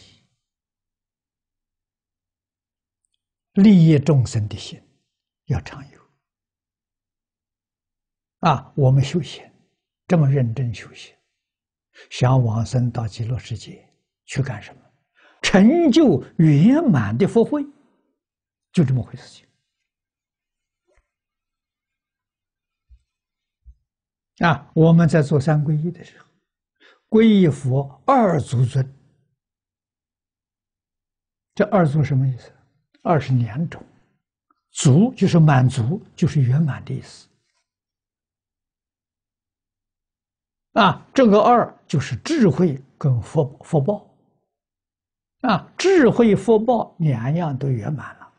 利益众生的心要常有。我们修行这么认真修行，想往生到极乐世界去干什么？成就圆满的佛慧，就这么回事情。我们在做三皈依的时候，皈依佛二足尊。这二足什么意思？二是两种，足就是满足，就是圆满的意思。这个二就是智慧跟福报。智慧福报两样都圆满了。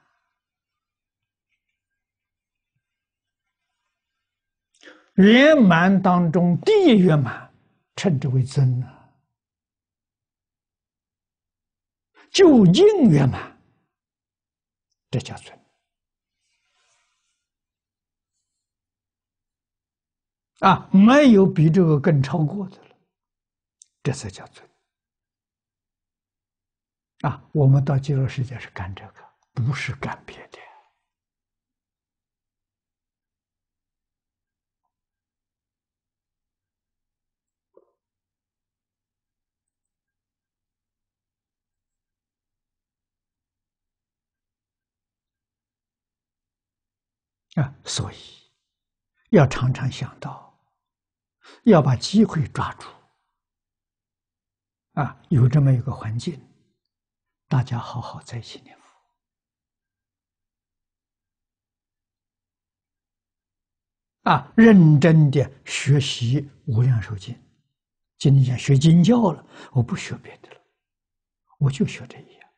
圆满当中第一圆满，称之为尊究竟圆满，这叫尊。没有比这个更超过的了，这才叫尊。我们到极乐世界是干这个，不是干别的。 所以要常常想到，要把机会抓住。有这么一个环境，大家好好在一起念佛。认真的学习无量寿经。今天讲学经教了，我不学别的了，我就学这一样。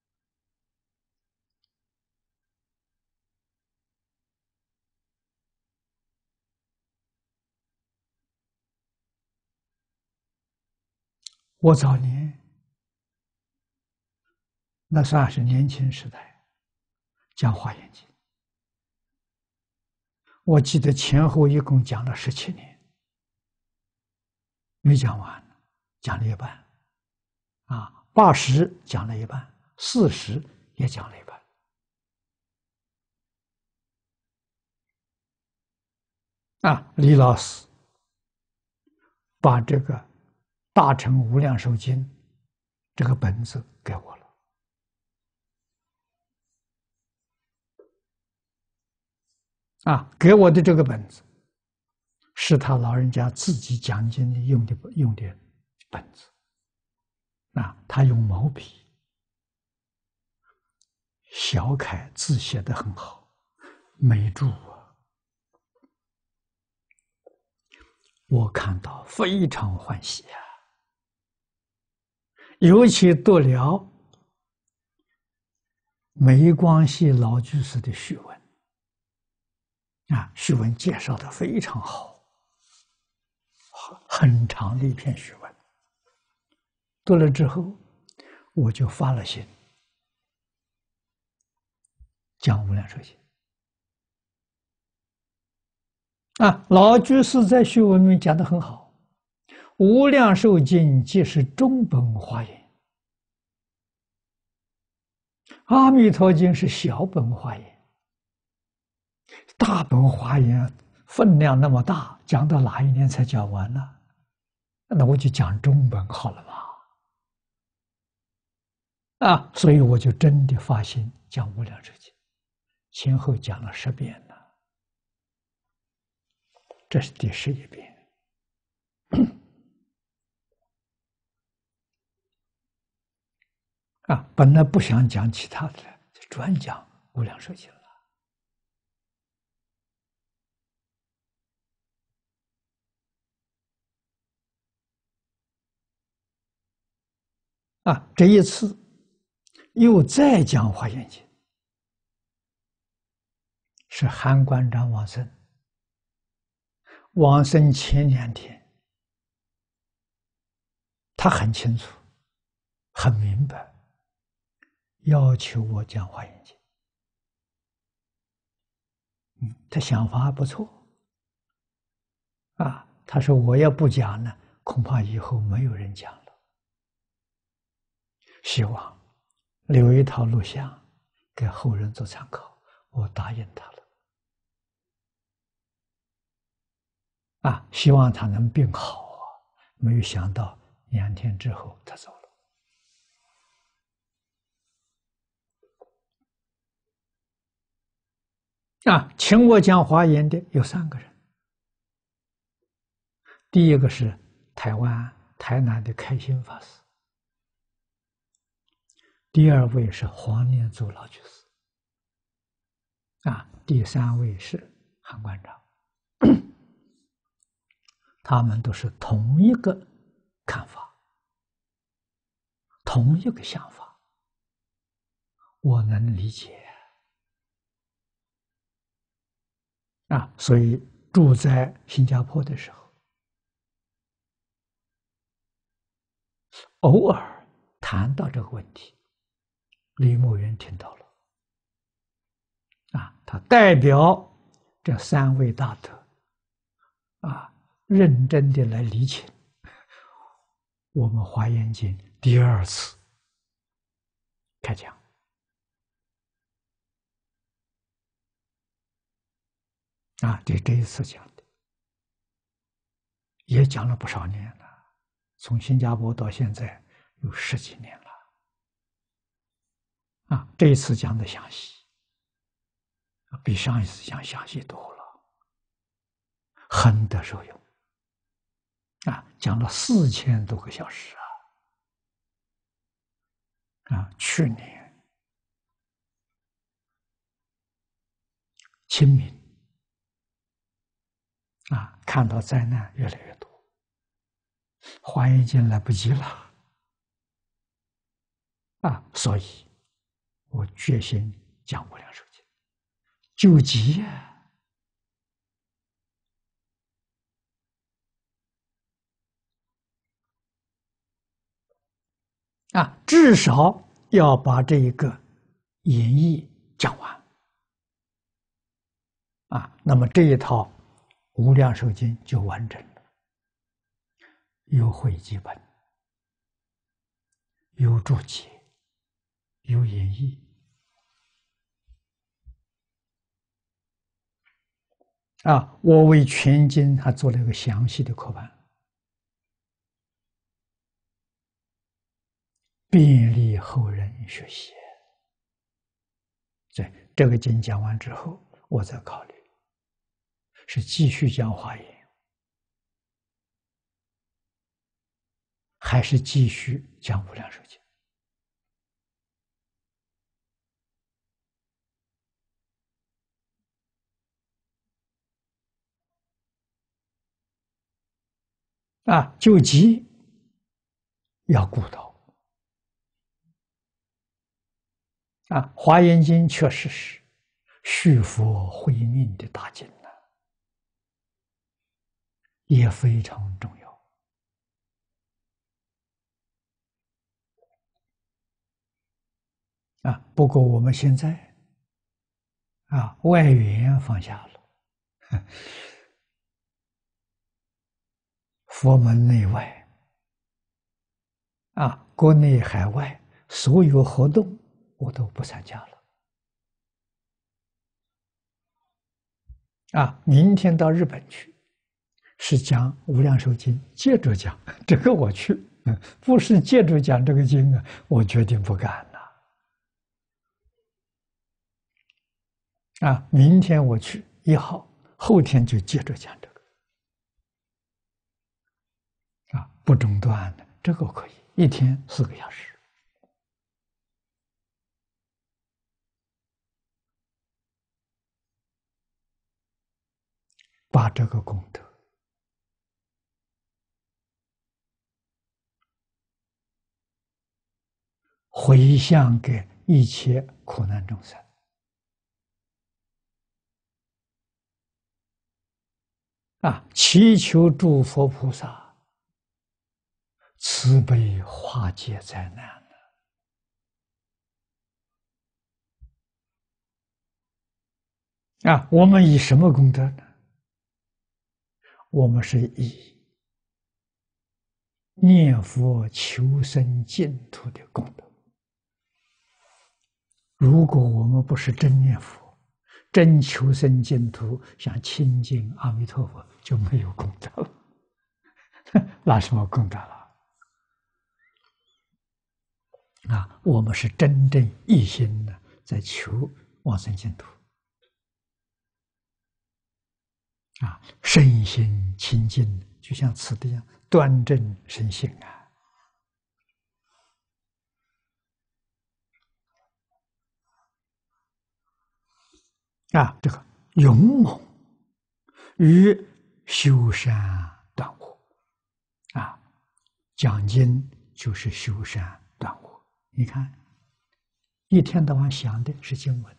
我早年那算是年轻时代讲《华严经》，我记得前后一共讲了17年，没讲完，讲了一半。80讲了一半，40也讲了一半。李老师把这个《大乘无量寿经》这个本子给我了。给我的这个本子是他老人家自己讲经的用的本子。他用毛笔，小楷字写得很好，美著我看到非常欢喜尤其读了梅光系老居士的序文序文介绍的非常好，很长的一篇序文。读了之后，我就发了心，讲无量寿经。老居士在序文里面讲得很好，无量寿经即是中本华严，阿弥陀经是小本华严，大本华严分量那么大，讲到哪一年才讲完呢？那我就讲中本好了嘛。所以我就真的发心讲无量寿经，前后讲了10遍了，这是第11遍。本来不想讲其他的，专讲无量寿经了。这一次又再讲华严经，是韩馆长往生，往生前2天，他很清楚，很明白，要求我讲华严经。他想法还不错。他说我要不讲呢，恐怕以后没有人讲了。希望留一套录像给后人做参考，我答应他了。希望他能病好没有想到2天之后他走了。请我讲华严的有3个人，第一个是台湾台南的开心法师，第2位是黄念祖老居士，第3位是韩馆长。他们都是同一个看法，同一个想法，我能理解所以住在新加坡的时候，偶尔谈到这个问题，李牧原听到了他代表这3位大德认真的来理清我们华严经第2次开讲。这一次讲的也讲了不少年了，从新加坡到现在有10几年了。这一次讲的详细比上一次讲详细多了，很得受用讲了4000多个小时去年清明看到灾难越来越多，华严经来不及了所以我决心讲无量寿经，救急至少要把这一个演义讲完那么这一套无量寿经就完整了，有汇集本，有注解，有演义我为全经还做了一个详细的课本，便利后人学习。这个经讲完之后，我再考虑是继续讲华严，还是继续讲无量寿经。救急要顾到华严经确实是续佛慧命的大经也非常重要不过我们现在外缘放下了，佛门内外国内海外所有活动我都不参加了明天到日本去，是讲《无量寿经》，接着讲这个我去，不是接着讲这个经我决定不干了明天我去1号，后天就接着讲这个不中断的，这个可以1天4个小时。把这个功德回向给一切苦难众生祈求诸佛菩萨慈悲化解灾难我们以什么功德呢？我们是以念佛求生净土的功德。如果我们不是真念佛、真求生净土，想亲近阿弥陀佛，就没有功德了。拿什么功德了？我们是真正一心的在求往生净土身心清净，就像此地一样，端正身心这个勇猛与修善断我讲经就是修善断我。你看，一天到晚想的是经文，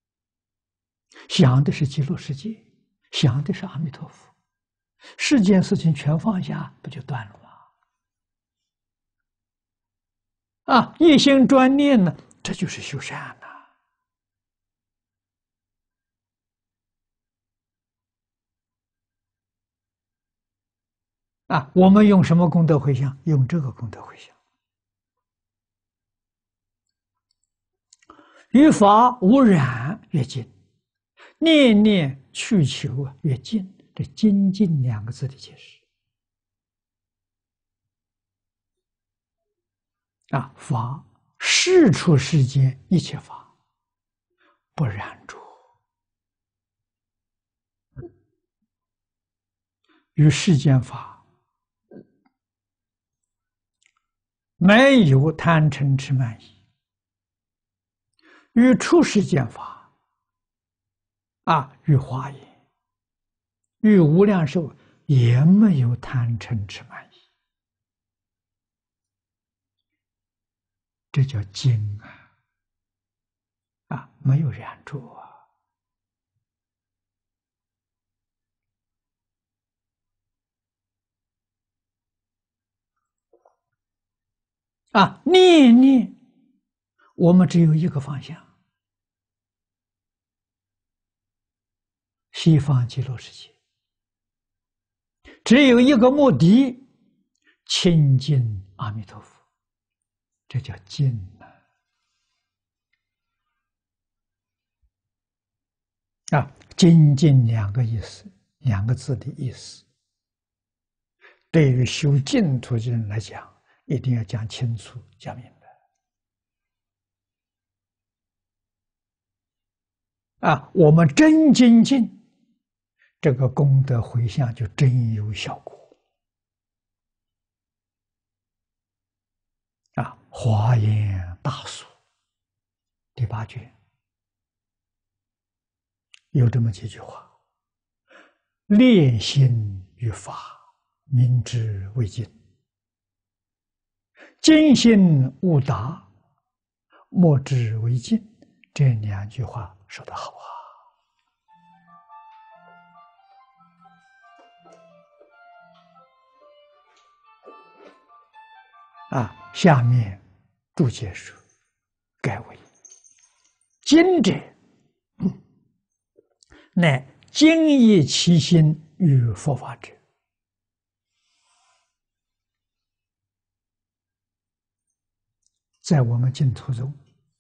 想的是极乐世界，想的是阿弥陀佛，世间事情全放下，不就断了吗？一心专念呢，这就是修善我们用什么功德回向？用这个功德回向。于法无染越近，念念去求越近。这精进2个字的解释法世出世间一切法不染着与世间法没有贪嗔痴慢疑，与出世间法与华严、与无量寿也没有贪嗔痴慢疑，这叫净没有染著念念我们只有一个方向，西方极乐世界，只有一个目的，亲近阿弥陀佛，这叫近精进两个意思，两个字的意思，对于修净土的人来讲，一定要讲清楚、讲明白。我们真精进，这个功德回向就真有效果。华严大疏第8卷有这么几句话：练心于法，明之为净；精心悟达，莫之为净。这2句话说得好下面注解说：盖为今者，乃精益其心于佛法者。在我们净土中，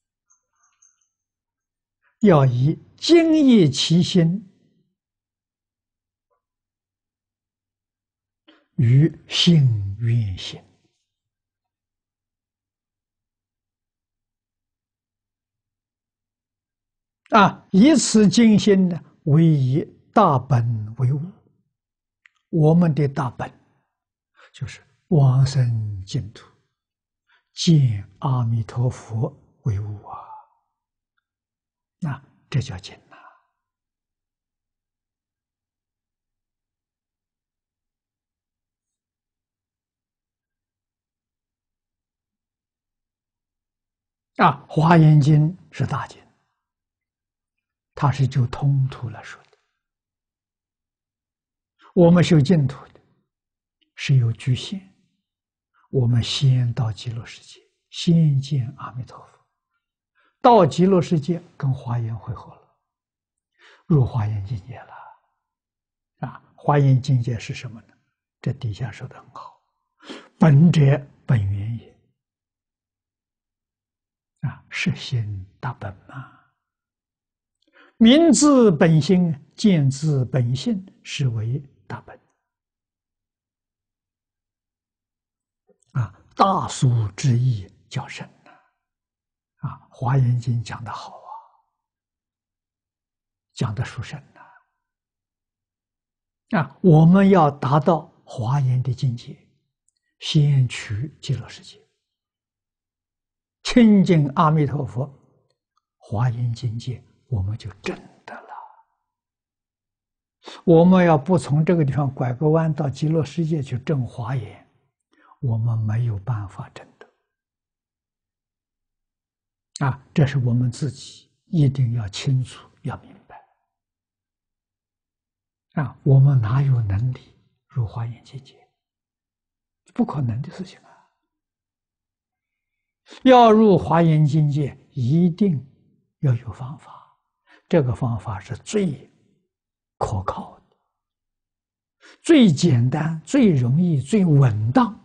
要以精益其心于信愿行。以此精心呢，为以大本为务。我们的大本就是往生净土，见阿弥陀佛为务这叫净华严经是大经，它是就通途来说的。我们修净土的是有局限，我们先到极乐世界，先见阿弥陀佛，到极乐世界跟华严会合了，入华严境界了。华严境界是什么呢？这底下说得很好：本者本源也。实心大本明自本心，见自本性，是为大本。大俗之意较深华严经讲得好讲得殊胜我们要达到华严的境界，先取极乐世界，亲近阿弥陀佛，华严境界我们就证得了。我们要不从这个地方拐个弯到极乐世界去证华严，我们没有办法证得这是我们自己一定要清楚要明白我们哪有能力入华严境界？不可能的事情要入华严境界，一定要有方法，这个方法是最可靠的、最简单、最容易、最稳当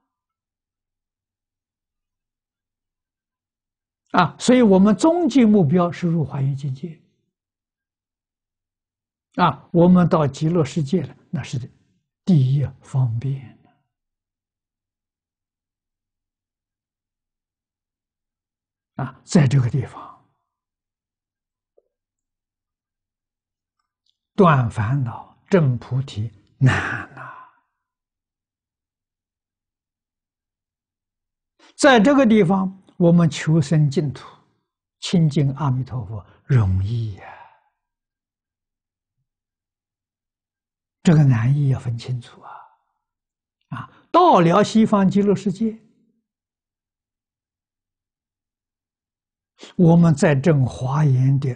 所以我们终极目标是入华严境界我们到极乐世界了，那是第一方便在这个地方断烦恼、证菩提难呐！在这个地方，我们求生净土、亲近阿弥陀佛容易呀，这个难易要分清楚啊！到了西方极乐世界，我们在证华严的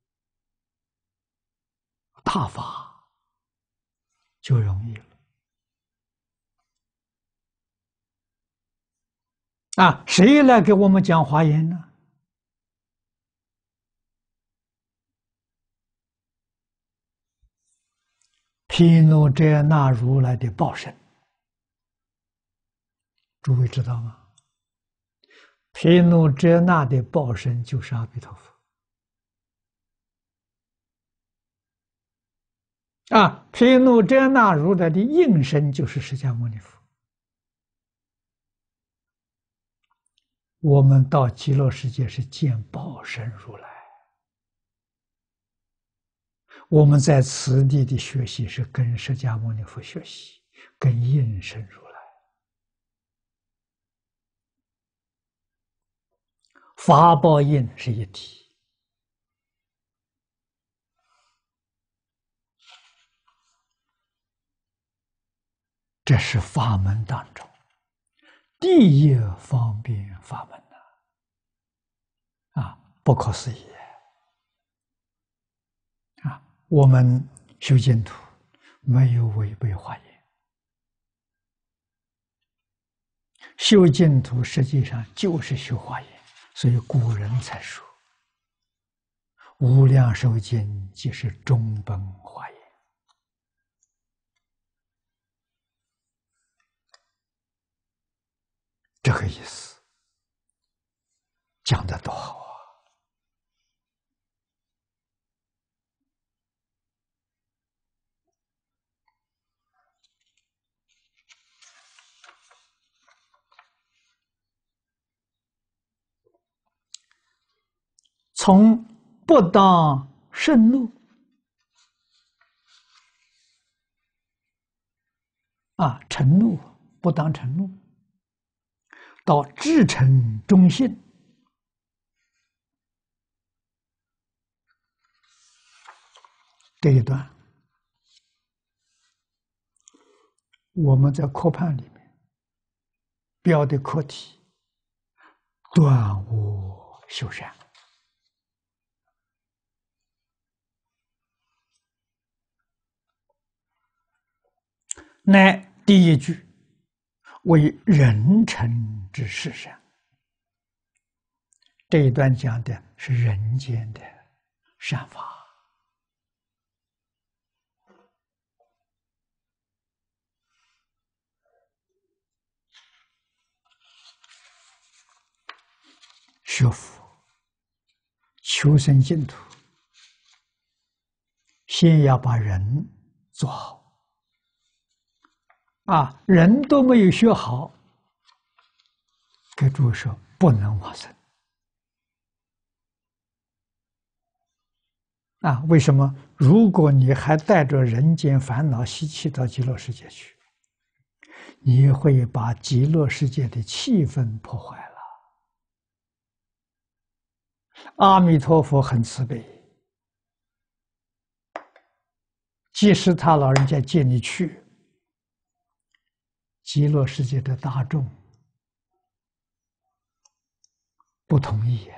大法就容易了。谁来给我们讲华严呢？毗卢遮那如来的报身，诸位知道吗？毗卢遮那的报身就是阿弥陀佛。毗卢遮那如来的应身就是释迦牟尼佛。我们到极乐世界是见报身如来，我们在此地的学习是跟释迦牟尼佛学习，跟应身如来，法报应是一体。这是法门当中第一方便法门不可思议我们修净土没有违背华严，修净土实际上就是修华严，所以古人才说无量寿经即是中本华严。这个意思讲得多好啊！从不当盛怒嗔怒，不当嗔怒，到至诚忠信，这一段我们在课判里面标的课题断恶修善，乃第一句为人臣之事善。这一段讲的是人间的善法。学佛求生净土，先要把人做好人都没有学好，给诸位说不能往生为什么？如果你还带着人间烦恼习气到极乐世界去，你会把极乐世界的气氛破坏了。阿弥陀佛很慈悲，即使他老人家接你去，极乐世界的大众不同意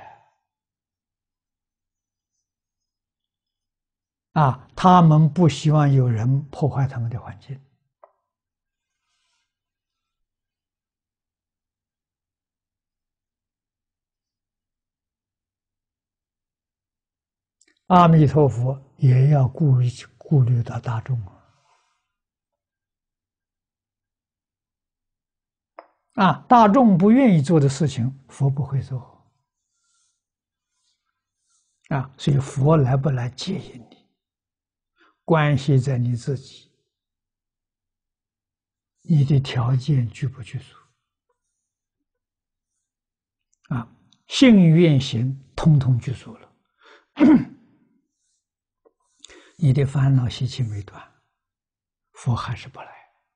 他们不希望有人破坏他们的环境。阿弥陀佛也要顾虑到大众大众不愿意做的事情，佛不会做所以佛来不来接引你，关系在你自己，你的条件具不具足信愿行通通具足了你的烦恼习气没断， 佛还是不来。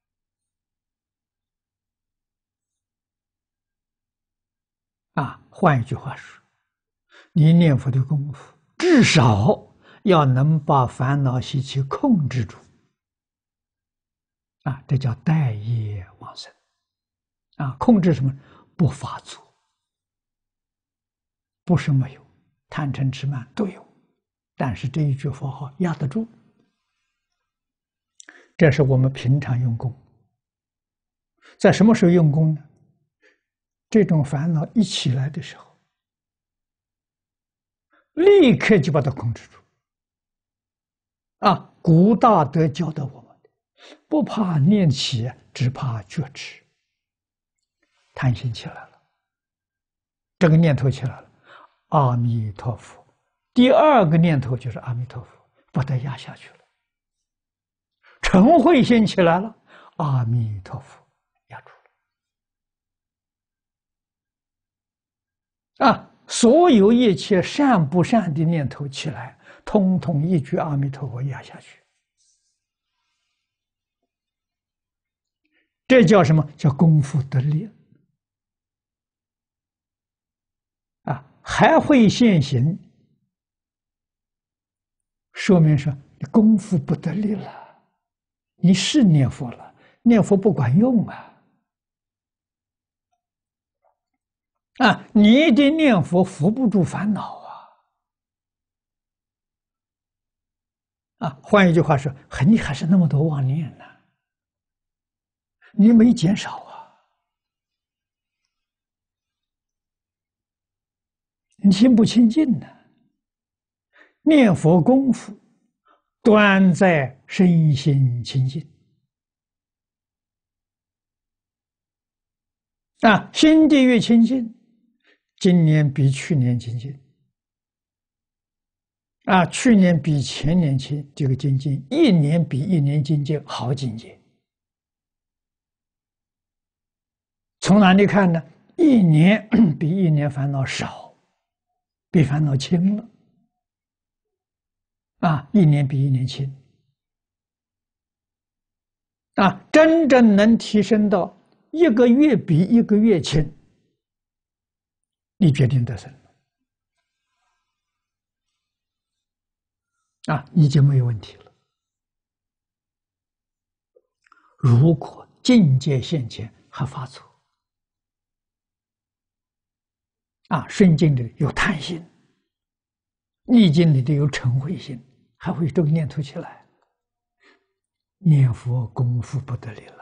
换一句话说，你念佛的功夫，至少要能把烦恼习气控制住。这叫待业往生。控制什么？不发作，不是没有，贪嗔痴慢都有，但是这一句佛号压得住。这是我们平常用功。在什么时候用功呢？这种烦恼一起来的时候，立刻就把它控制住。古大德教导我们的，不怕念起，只怕觉迟。贪心起来了，这个念头起来了，阿弥陀佛。第二个念头就是阿弥陀佛，把它压下去了。嗔恚心起来了，阿弥陀佛，压住了。所有一切善不善的念头起来，通通一句阿弥陀佛压下去。这叫什么？叫功夫得力。还会现行，说明说你功夫不得力了，你是念佛了，念佛不管用你的念佛扶不住烦恼换一句话说，你还是那么多妄念呢，你没减少你心不清净呢。念佛功夫端在身心清净心地越清净，今年比去年清净去年比前年这个精进，一年比一年精进好境界。从哪里看呢？一年比一年烦恼少，比烦恼轻了一年比一年轻真正能提升到一个月比一个月轻，你决定得胜你就没有问题了。如果境界现前还发作顺境里有贪心，逆境里头有嗔恚心，还会这个念头起来，念佛功夫不得力了。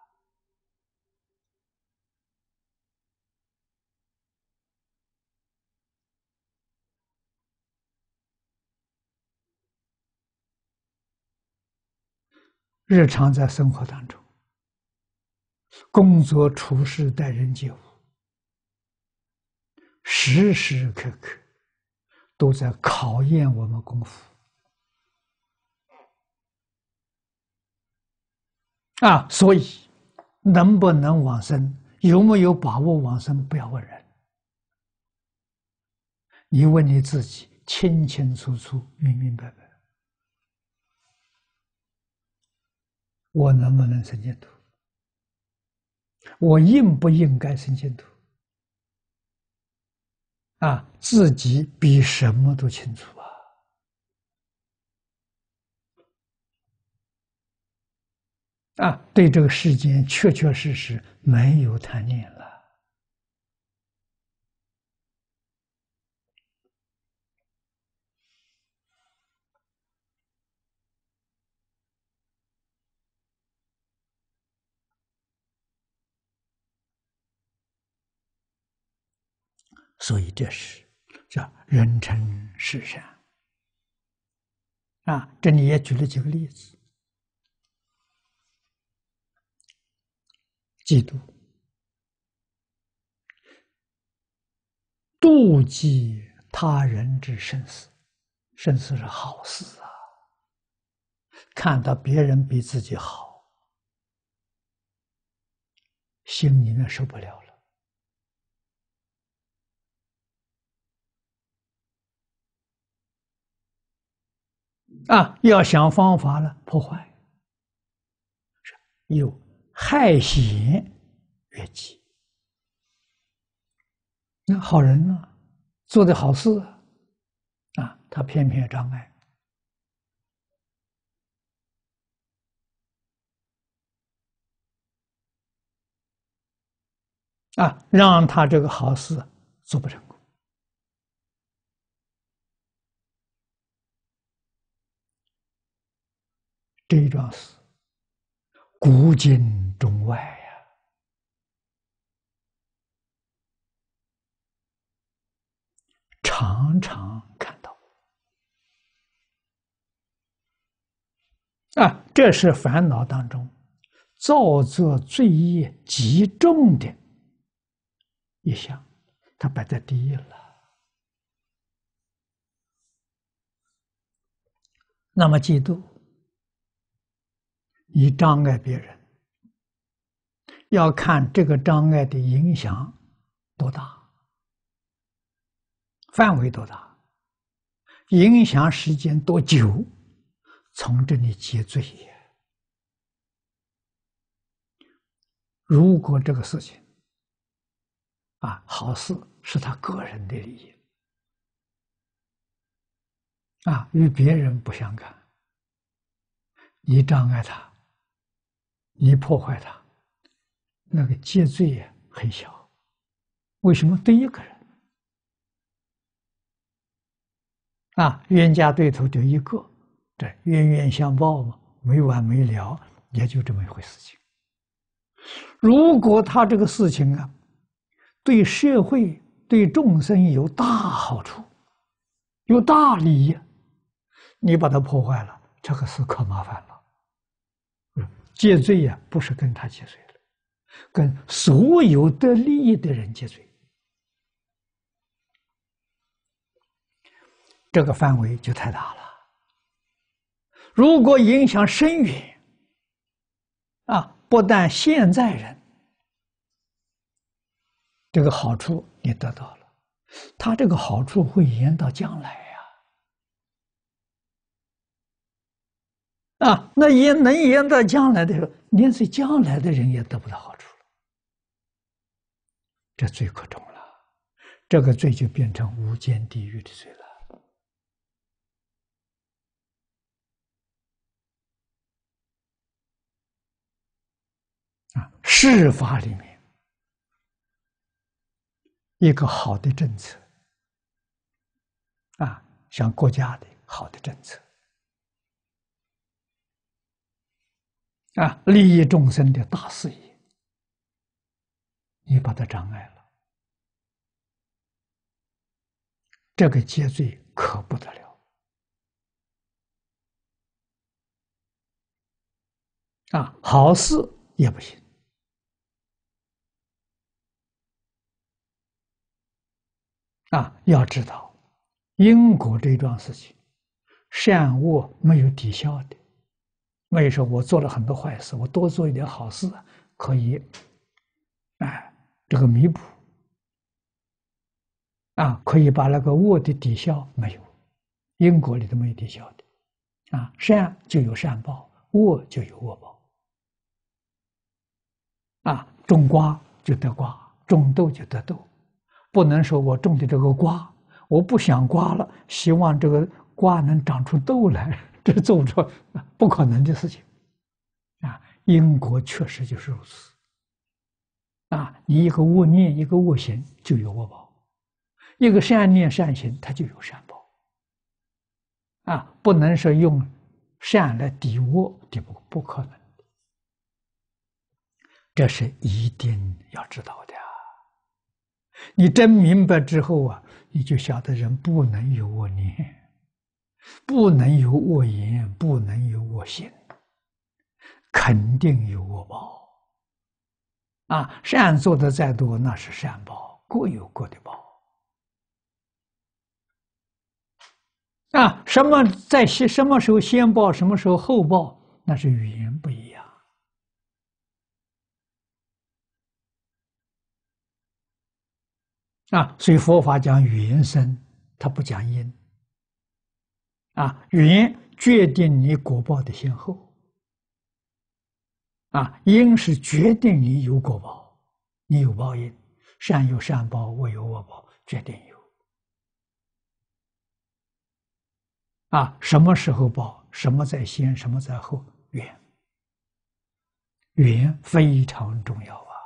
日常在生活当中，工作处事待人接物，时时刻刻都在考验我们功夫所以能不能往生，有没有把握往生，不要问人，你问你自己，清清楚楚，明明白白，我能不能生净土？我应不应该生净土？自己比什么都清楚对这个世间确确实实没有贪念了。所以这是叫人称世善这里也举了几个例子：嫉妒、妒忌他人之生死，生死是好事看到别人比自己好，心里面受不了了要想方法了破坏有害险越吉。那好人呢，做的好事啊，他偏偏障碍啊，让他这个好事做不成功。这一桩事，古今中外呀，常常看到啊，这是烦恼当中造作罪业极重的一项，它摆在第一了。那么嫉妒，你障碍别人，要看这个障碍的影响多大，范围多大，影响时间多久，从这里结罪业。如果这个事情啊，好事是他个人的利益啊，与别人不相干，你障碍他，你破坏他，那个结罪也很小。为什么？对一个人啊，冤家对头就一个，这冤冤相报嘛，没完没了，也就这么一回事情。如果他这个事情啊，对社会、对众生有大好处，有大利益，你把它破坏了，这个事可麻烦了。结罪呀，不是跟他结罪了，跟所有得利益的人结罪，这个范围就太大了。如果影响深远啊，不但现在人这个好处你得到了，他这个好处会延到将来啊，那也能延到将来的时候，连是将来的人也得不到好处了，这罪可重了，这个罪就变成无间地狱的罪了。啊，释法里面一个好的政策啊，像国家的好的政策啊，利益众生的大事业，你把它障碍了，这个结罪可不得了啊！好事也不行啊！要知道，因果这桩事情，善恶没有抵消的。没有说我做了很多坏事，我多做一点好事，可以，这个弥补，啊，可以把那个恶的抵消，没有，因果里头没有抵消的，啊，善就有善报，恶就有恶报，啊，种瓜就得瓜，种豆就得豆，不能说我种的这个瓜，我不想瓜了，希望这个瓜能长出豆来，这做不出，不可能的事情。啊，因果确实就是如此。啊，你一个恶念，一个恶行，就有恶报；一个善念、善行，它就有善报。啊，不能说用善来抵恶，不可能。这是一定要知道的。你真明白之后啊，你就晓得人不能有恶念，不能有恶言，不能有恶行。肯定有恶报啊！善做的再多，那是善报，各有各的报啊！什么时候先报，什么时候后报，那是语言不一样啊！所以佛法讲缘生，它不讲因啊，缘决定你果报的先后因是决定你有果报，你有报应，善有善报，恶有恶报，决定有。什么时候报？什么在先？什么在后？缘，缘非常重要啊！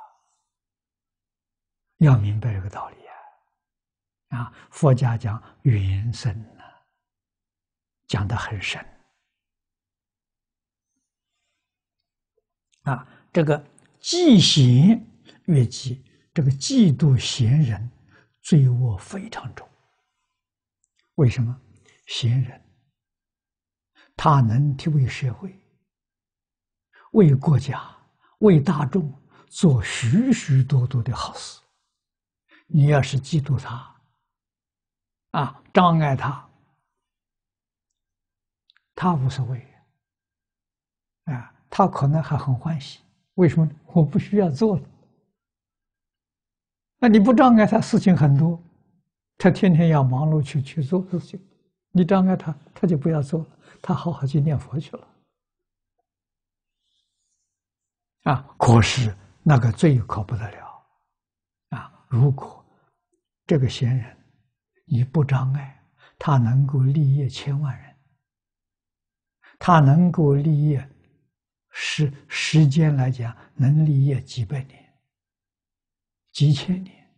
要明白这个道理佛家讲缘生讲得很深这个嫉贤越嫉，这个嫉妒贤人罪恶非常重。为什么？贤人他能替为社会、为国家、为大众做许许多多的好事，你要是嫉妒他障碍他，他无所谓他可能还很欢喜。为什么？我不需要做了。你不障碍他，事情很多，他天天要忙碌去做事情，你障碍他，他就不要做了，他好好去念佛去了可是那个罪可不得了如果这个贤人你不障碍，他能够利益千万人，他能够利益时间来讲，能利益几百年、几千年，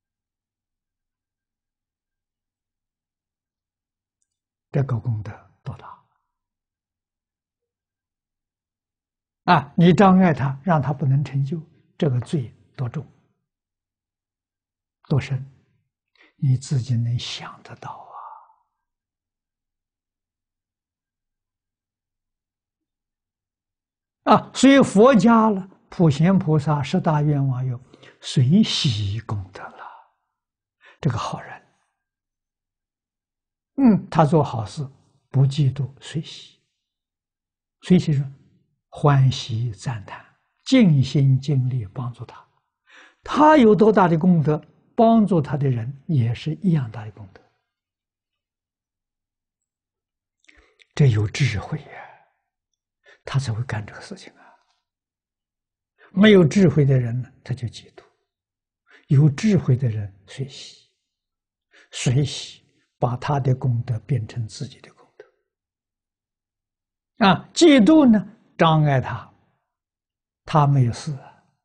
这个功德多大你障碍他，让他不能成就，这个罪多重多深，你自己能想得到所以佛家了，普贤菩萨十大愿望有随喜功德了。这个好人，他做好事不嫉妒，随喜，随喜说欢喜赞叹，尽心尽力帮助他。他有多大的功德，帮助他的人也是一样大的功德。这有智慧他才会干这个事情没有智慧的人呢，他就嫉妒；有智慧的人随喜，随喜把他的功德变成自己的功德嫉妒呢，障碍他，他没有事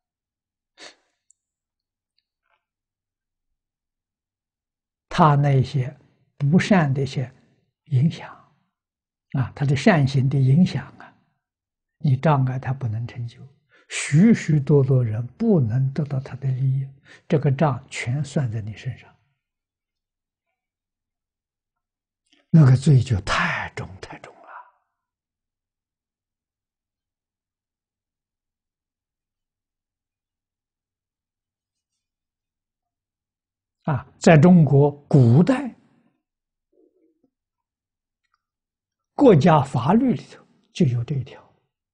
他那些不善的一些影响他的善行的影响你障碍他不能成就，许许多多人不能得到他的利益，这个账全算在你身上，那个罪就太重太重了在中国古代国家法律里头就有这一条，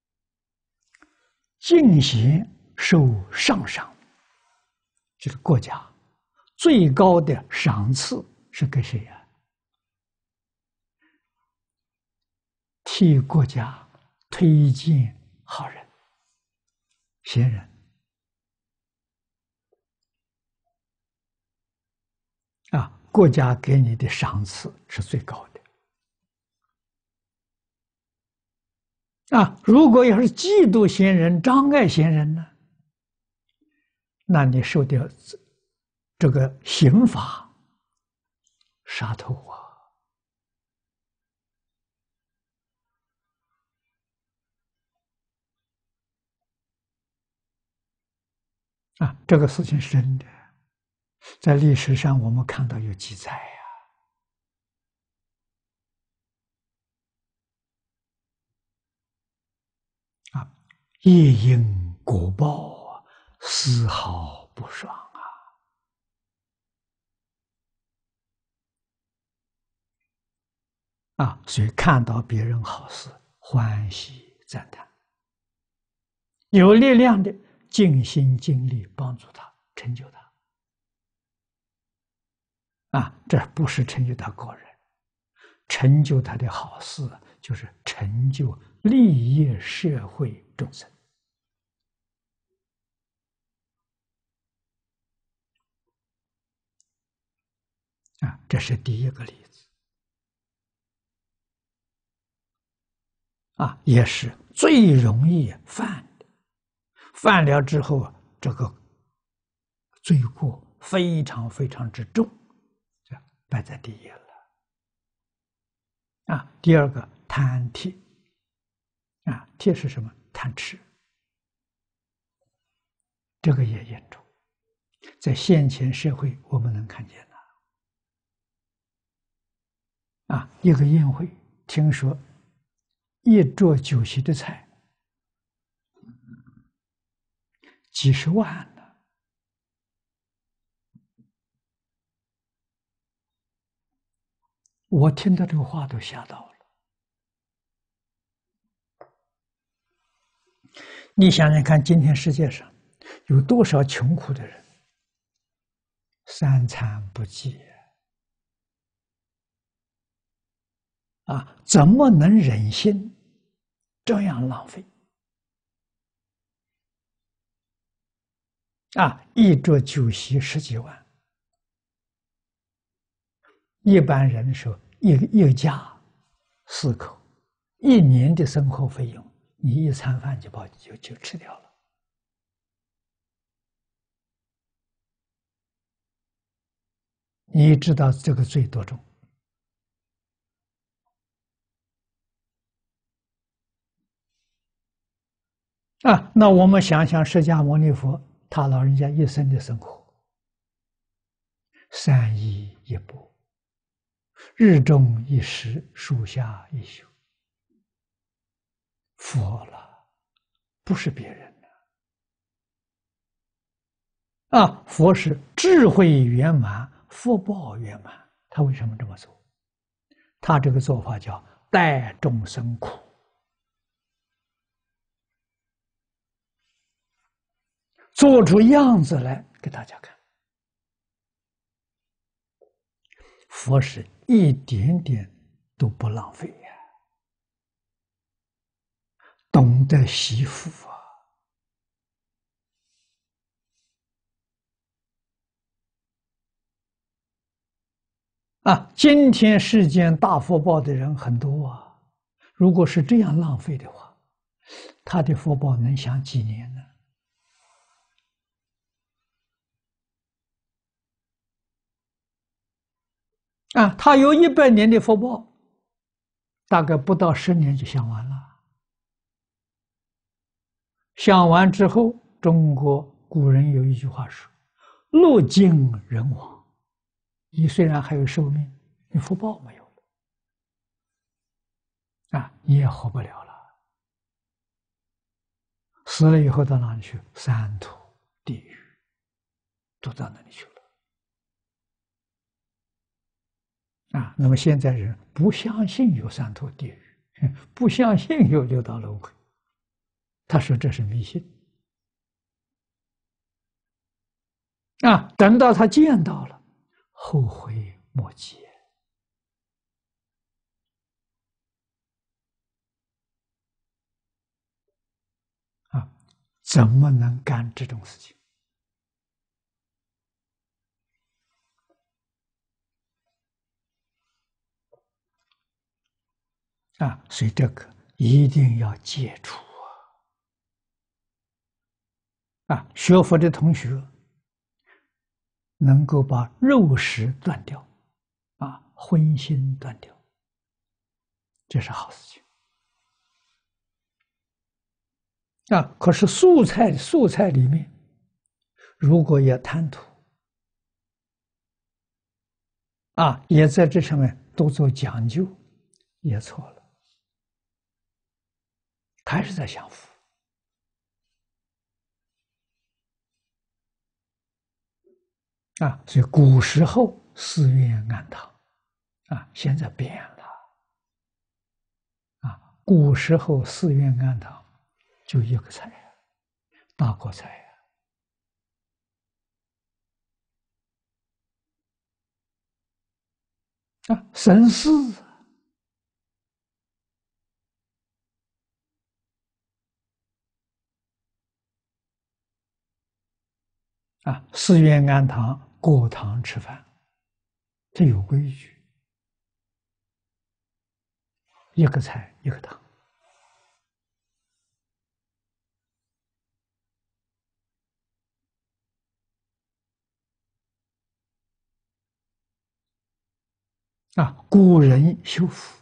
进贤受上赏，就是国家最高的赏赐是给谁替国家推荐好人、贤人国家给你的赏赐是最高的如果要是嫉妒贤人、障碍贤人呢，那你受的这个刑罚杀头这个事情是真的，在历史上我们看到有记载业因果报丝毫不爽所以看到别人好事欢喜赞叹，有力量的尽心尽力帮助他成就他这不是成就他个人，成就他的好事就是成就利益社会众生啊，这是第一个例子。啊，也是最容易犯的，犯了之后，这个罪过非常非常之重，这摆在第一了。啊，第二个贪帖，啊，帖是什么？贪吃，这个也严重，在现前社会我们能看见的。啊，一个宴会，听说一桌酒席的菜几十万呢，我听到这个话都吓到了。你想想看，今天世界上有多少穷苦的人，三餐不继啊，怎么能忍心这样浪费？啊，一桌酒席十几万，一般人说一家4口，1年的生活费用，你一餐饭就吃掉了。你知道这个罪多重？啊，那我们想想释迦牟尼佛他老人家一生的生活，3衣1钵，日中1食，树下1宿，佛了，不是别人的啊！佛是智慧圆满，福报圆满，他为什么这么做？他这个做法叫代众生苦，做出样子来给大家看。佛是一点点都不浪费呀，懂得惜福啊！今天世间大福报的人很多啊，如果是这样浪费的话，他的福报能享几年呢？啊，他有100年的福报，大概不到10年就享完了。享完之后，中国古人有一句话说：路尽人亡。你虽然还有寿命，你福报没有了，啊，你也活不了了。死了以后到哪里去？三途地狱，都到那里去了。啊，那么现在人不相信有三途地狱，不相信有六道轮回，他说这是迷信。啊，等到他见到了，后悔莫及。啊，怎么能干这种事情？啊，所以这个一定要戒除啊！学佛的同学能够把肉食断掉，啊，荤腥断掉，这是好事情。啊，可是素菜里面，如果也贪图，啊，也在这上面多做讲究，也错了，还是在享福。啊，所以古时候寺院庵堂，啊，现在变了。啊，古时候寺院庵堂就一个菜，大锅菜啊，神寺啊，寺院庵堂过堂吃饭， 这有规矩，一个菜一个汤。古人修福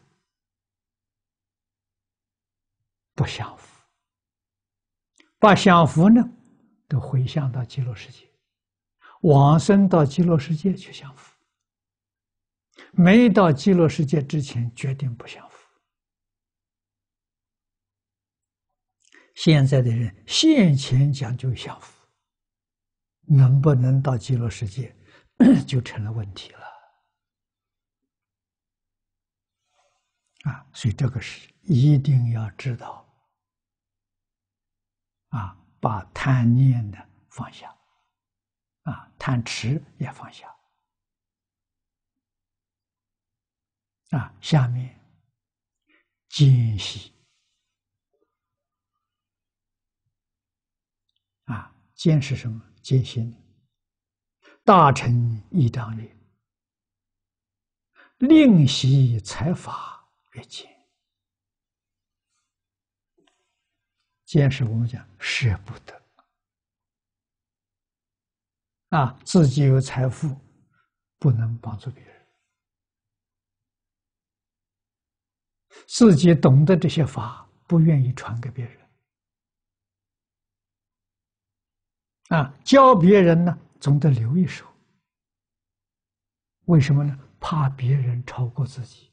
不享福，把享福呢都回向到极乐世界，往生到极乐世界去享福。没到极乐世界之前，决定不享福。现在的人现前讲究享福，能不能到极乐世界，就成了问题了。所以这个是一定要知道，把贪念的放下，贪痴也放下。下面间隙，间是什么？间隙。大乘一章曰：令习财法曰间。间是我们讲舍不得，自己有财富不能帮助别人，自己懂得这些法不愿意传给别人，教别人呢总得留一手。为什么呢？怕别人超过自己。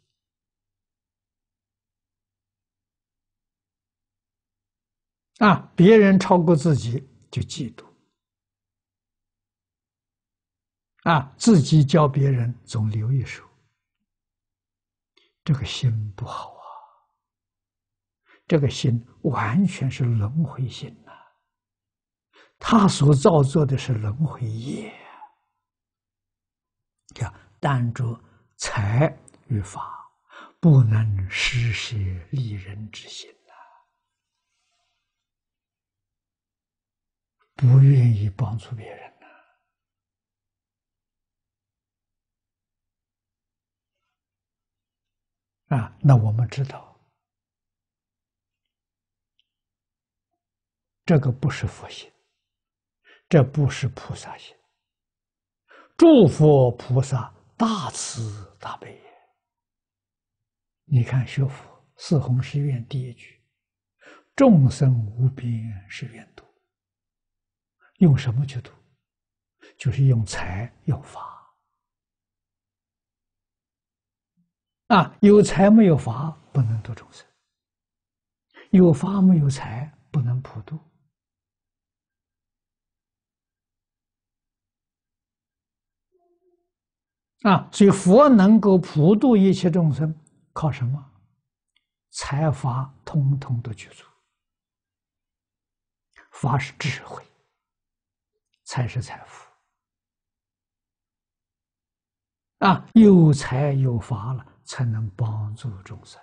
别人超过自己就嫉妒，自己教别人总留一手，这个心不好啊！这个心完全是轮回心呐，他所造作的是轮回业，叫但着财与法，不能施舍利人之心。不愿意帮助别人那我们知道，这个不是佛心，这不是菩萨心。诸佛菩萨大慈大悲也。你看学佛四弘誓愿第一句：众生无边誓愿度。用什么去度？就是用财用法。有财没有法不能度众生，有法没有财不能普度。所以佛能够普度一切众生，靠什么？财法通通都具足。法是智慧，财是财富。有财有法了，才能帮助众生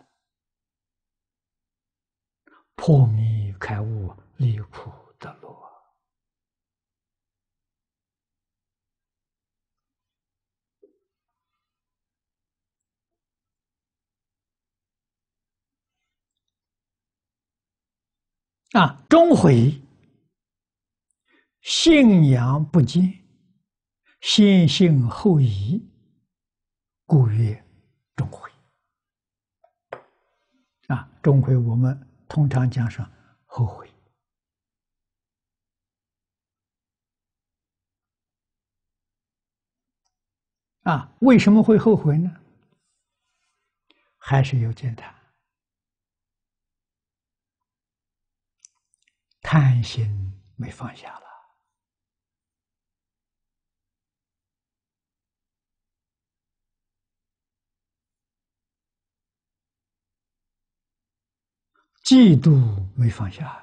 破迷开悟，离苦得乐。终悔，信仰不坚，先信后疑，故曰终悔。终悔我们通常讲上后悔。为什么会后悔呢？还是有见贪，贪心没放下了。嫉妒没放下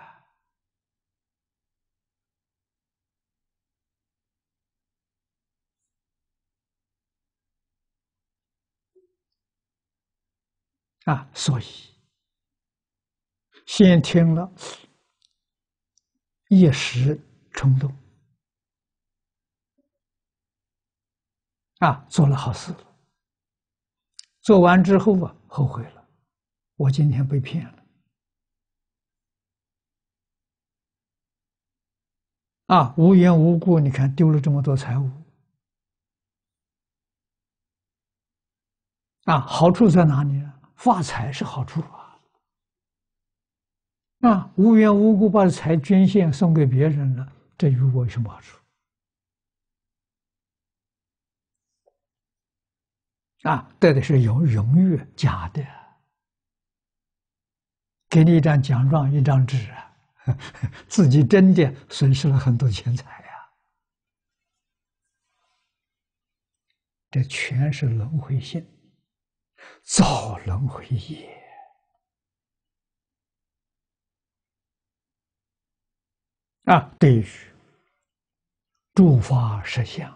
所以先听了一时冲动，做了好事， 做完之后啊，后悔了，我今天被骗了啊！无缘无故，你看丢了这么多财物啊！好处在哪里呢？发财是好处啊！无缘无故把财捐献送给别人了，这与我有什么好处？啊，得的是有荣誉，假的，给你一张奖状，一张纸啊，自己真的损失了很多钱财呀。这全是轮回性，造轮回业啊！对于诸法实相，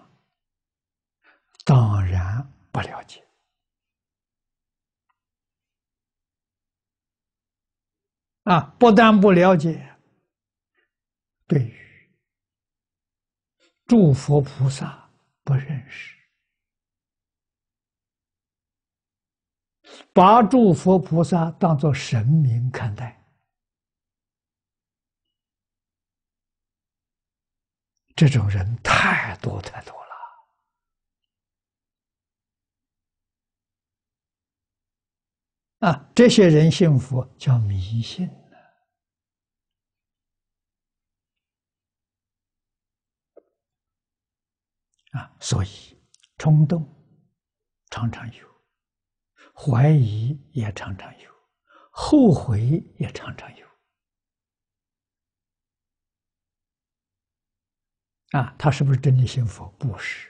当然不了解啊！不但不了解，对于诸佛菩萨不认识，把诸佛菩萨当作神明看待，这种人太多太多了啊！这些人信佛叫迷信啊，所以冲动常常有，怀疑也常常有，后悔也常常有啊！他是不是真的信佛？不是。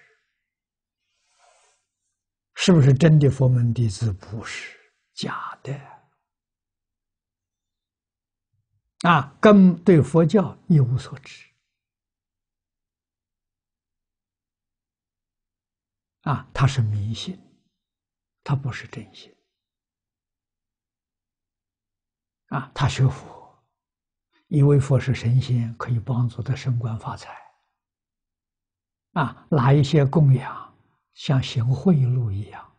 是不是真的佛门弟子？不是，假的啊！根对佛教一无所知啊！他是迷信，他不是真心啊！他学佛，以为佛是神仙，可以帮助他升官发财啊！拿一些供养，像行贿赂一样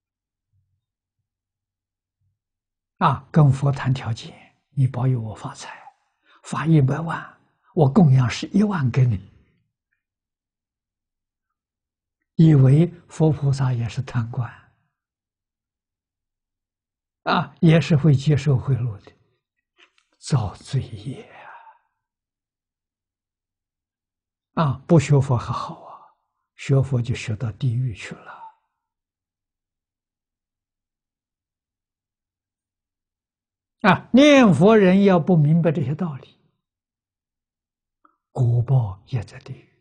啊！跟佛谈条件，你保佑我发财，发100万，我供养11万给你。以为佛菩萨也是贪官啊，也是会接受贿赂的，造罪业啊！不学佛还好啊，学佛就学到地狱去了啊！念佛人要不明白这些道理，果报也在地狱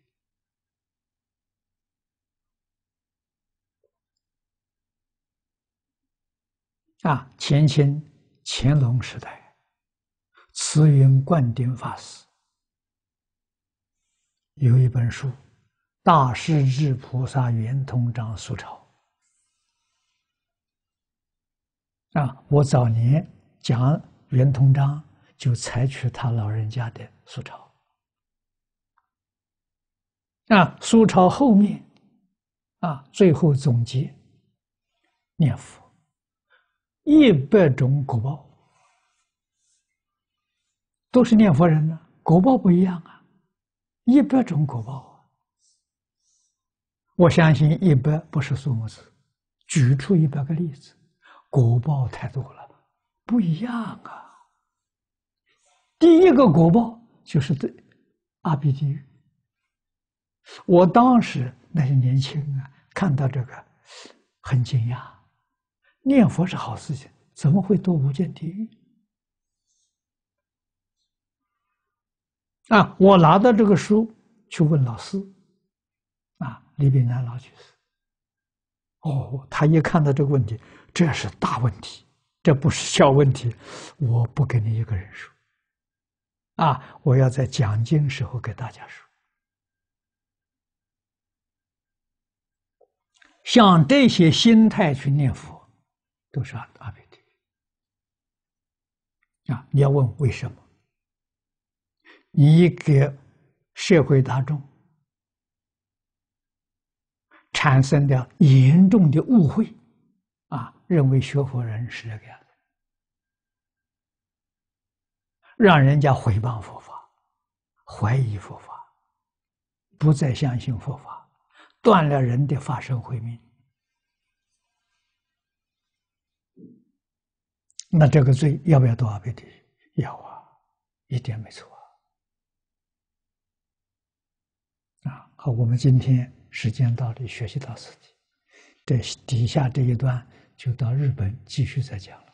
啊！前清乾隆时代，慈云灌顶法师有一本书《大势至菩萨圆通章疏钞》啊，我早年讲圆通章就采取他老人家的疏钞啊，疏钞后面啊，最后总结念佛100种果报，都是念佛人呢，果报不一样啊，100种果报啊！我相信100不是数目字，举出100个例子，果报太多了，不一样啊！第一个果报就是对阿鼻地狱。我当时那些年轻啊，看到这个很惊讶，念佛是好事情，怎么会堕无间地狱？啊！我拿到这个书去问老师，啊，李炳南老居士。哦，他一看到这个问题，这是大问题，这不是小问题，我不给你一个人说，啊，我要在讲经时候给大家说。像这些心态去念佛，都是阿鼻地狱啊！你要问为什么？你给社会大众产生了严重的误会认为学佛人是这个样子，让人家毁谤佛法，怀疑佛法，不再相信佛法，断了人的法身慧命。那这个罪要不要多少倍地狱？要啊，一点没错好，我们今天时间到了，学习到此地，这底下这一段就到日本继续再讲。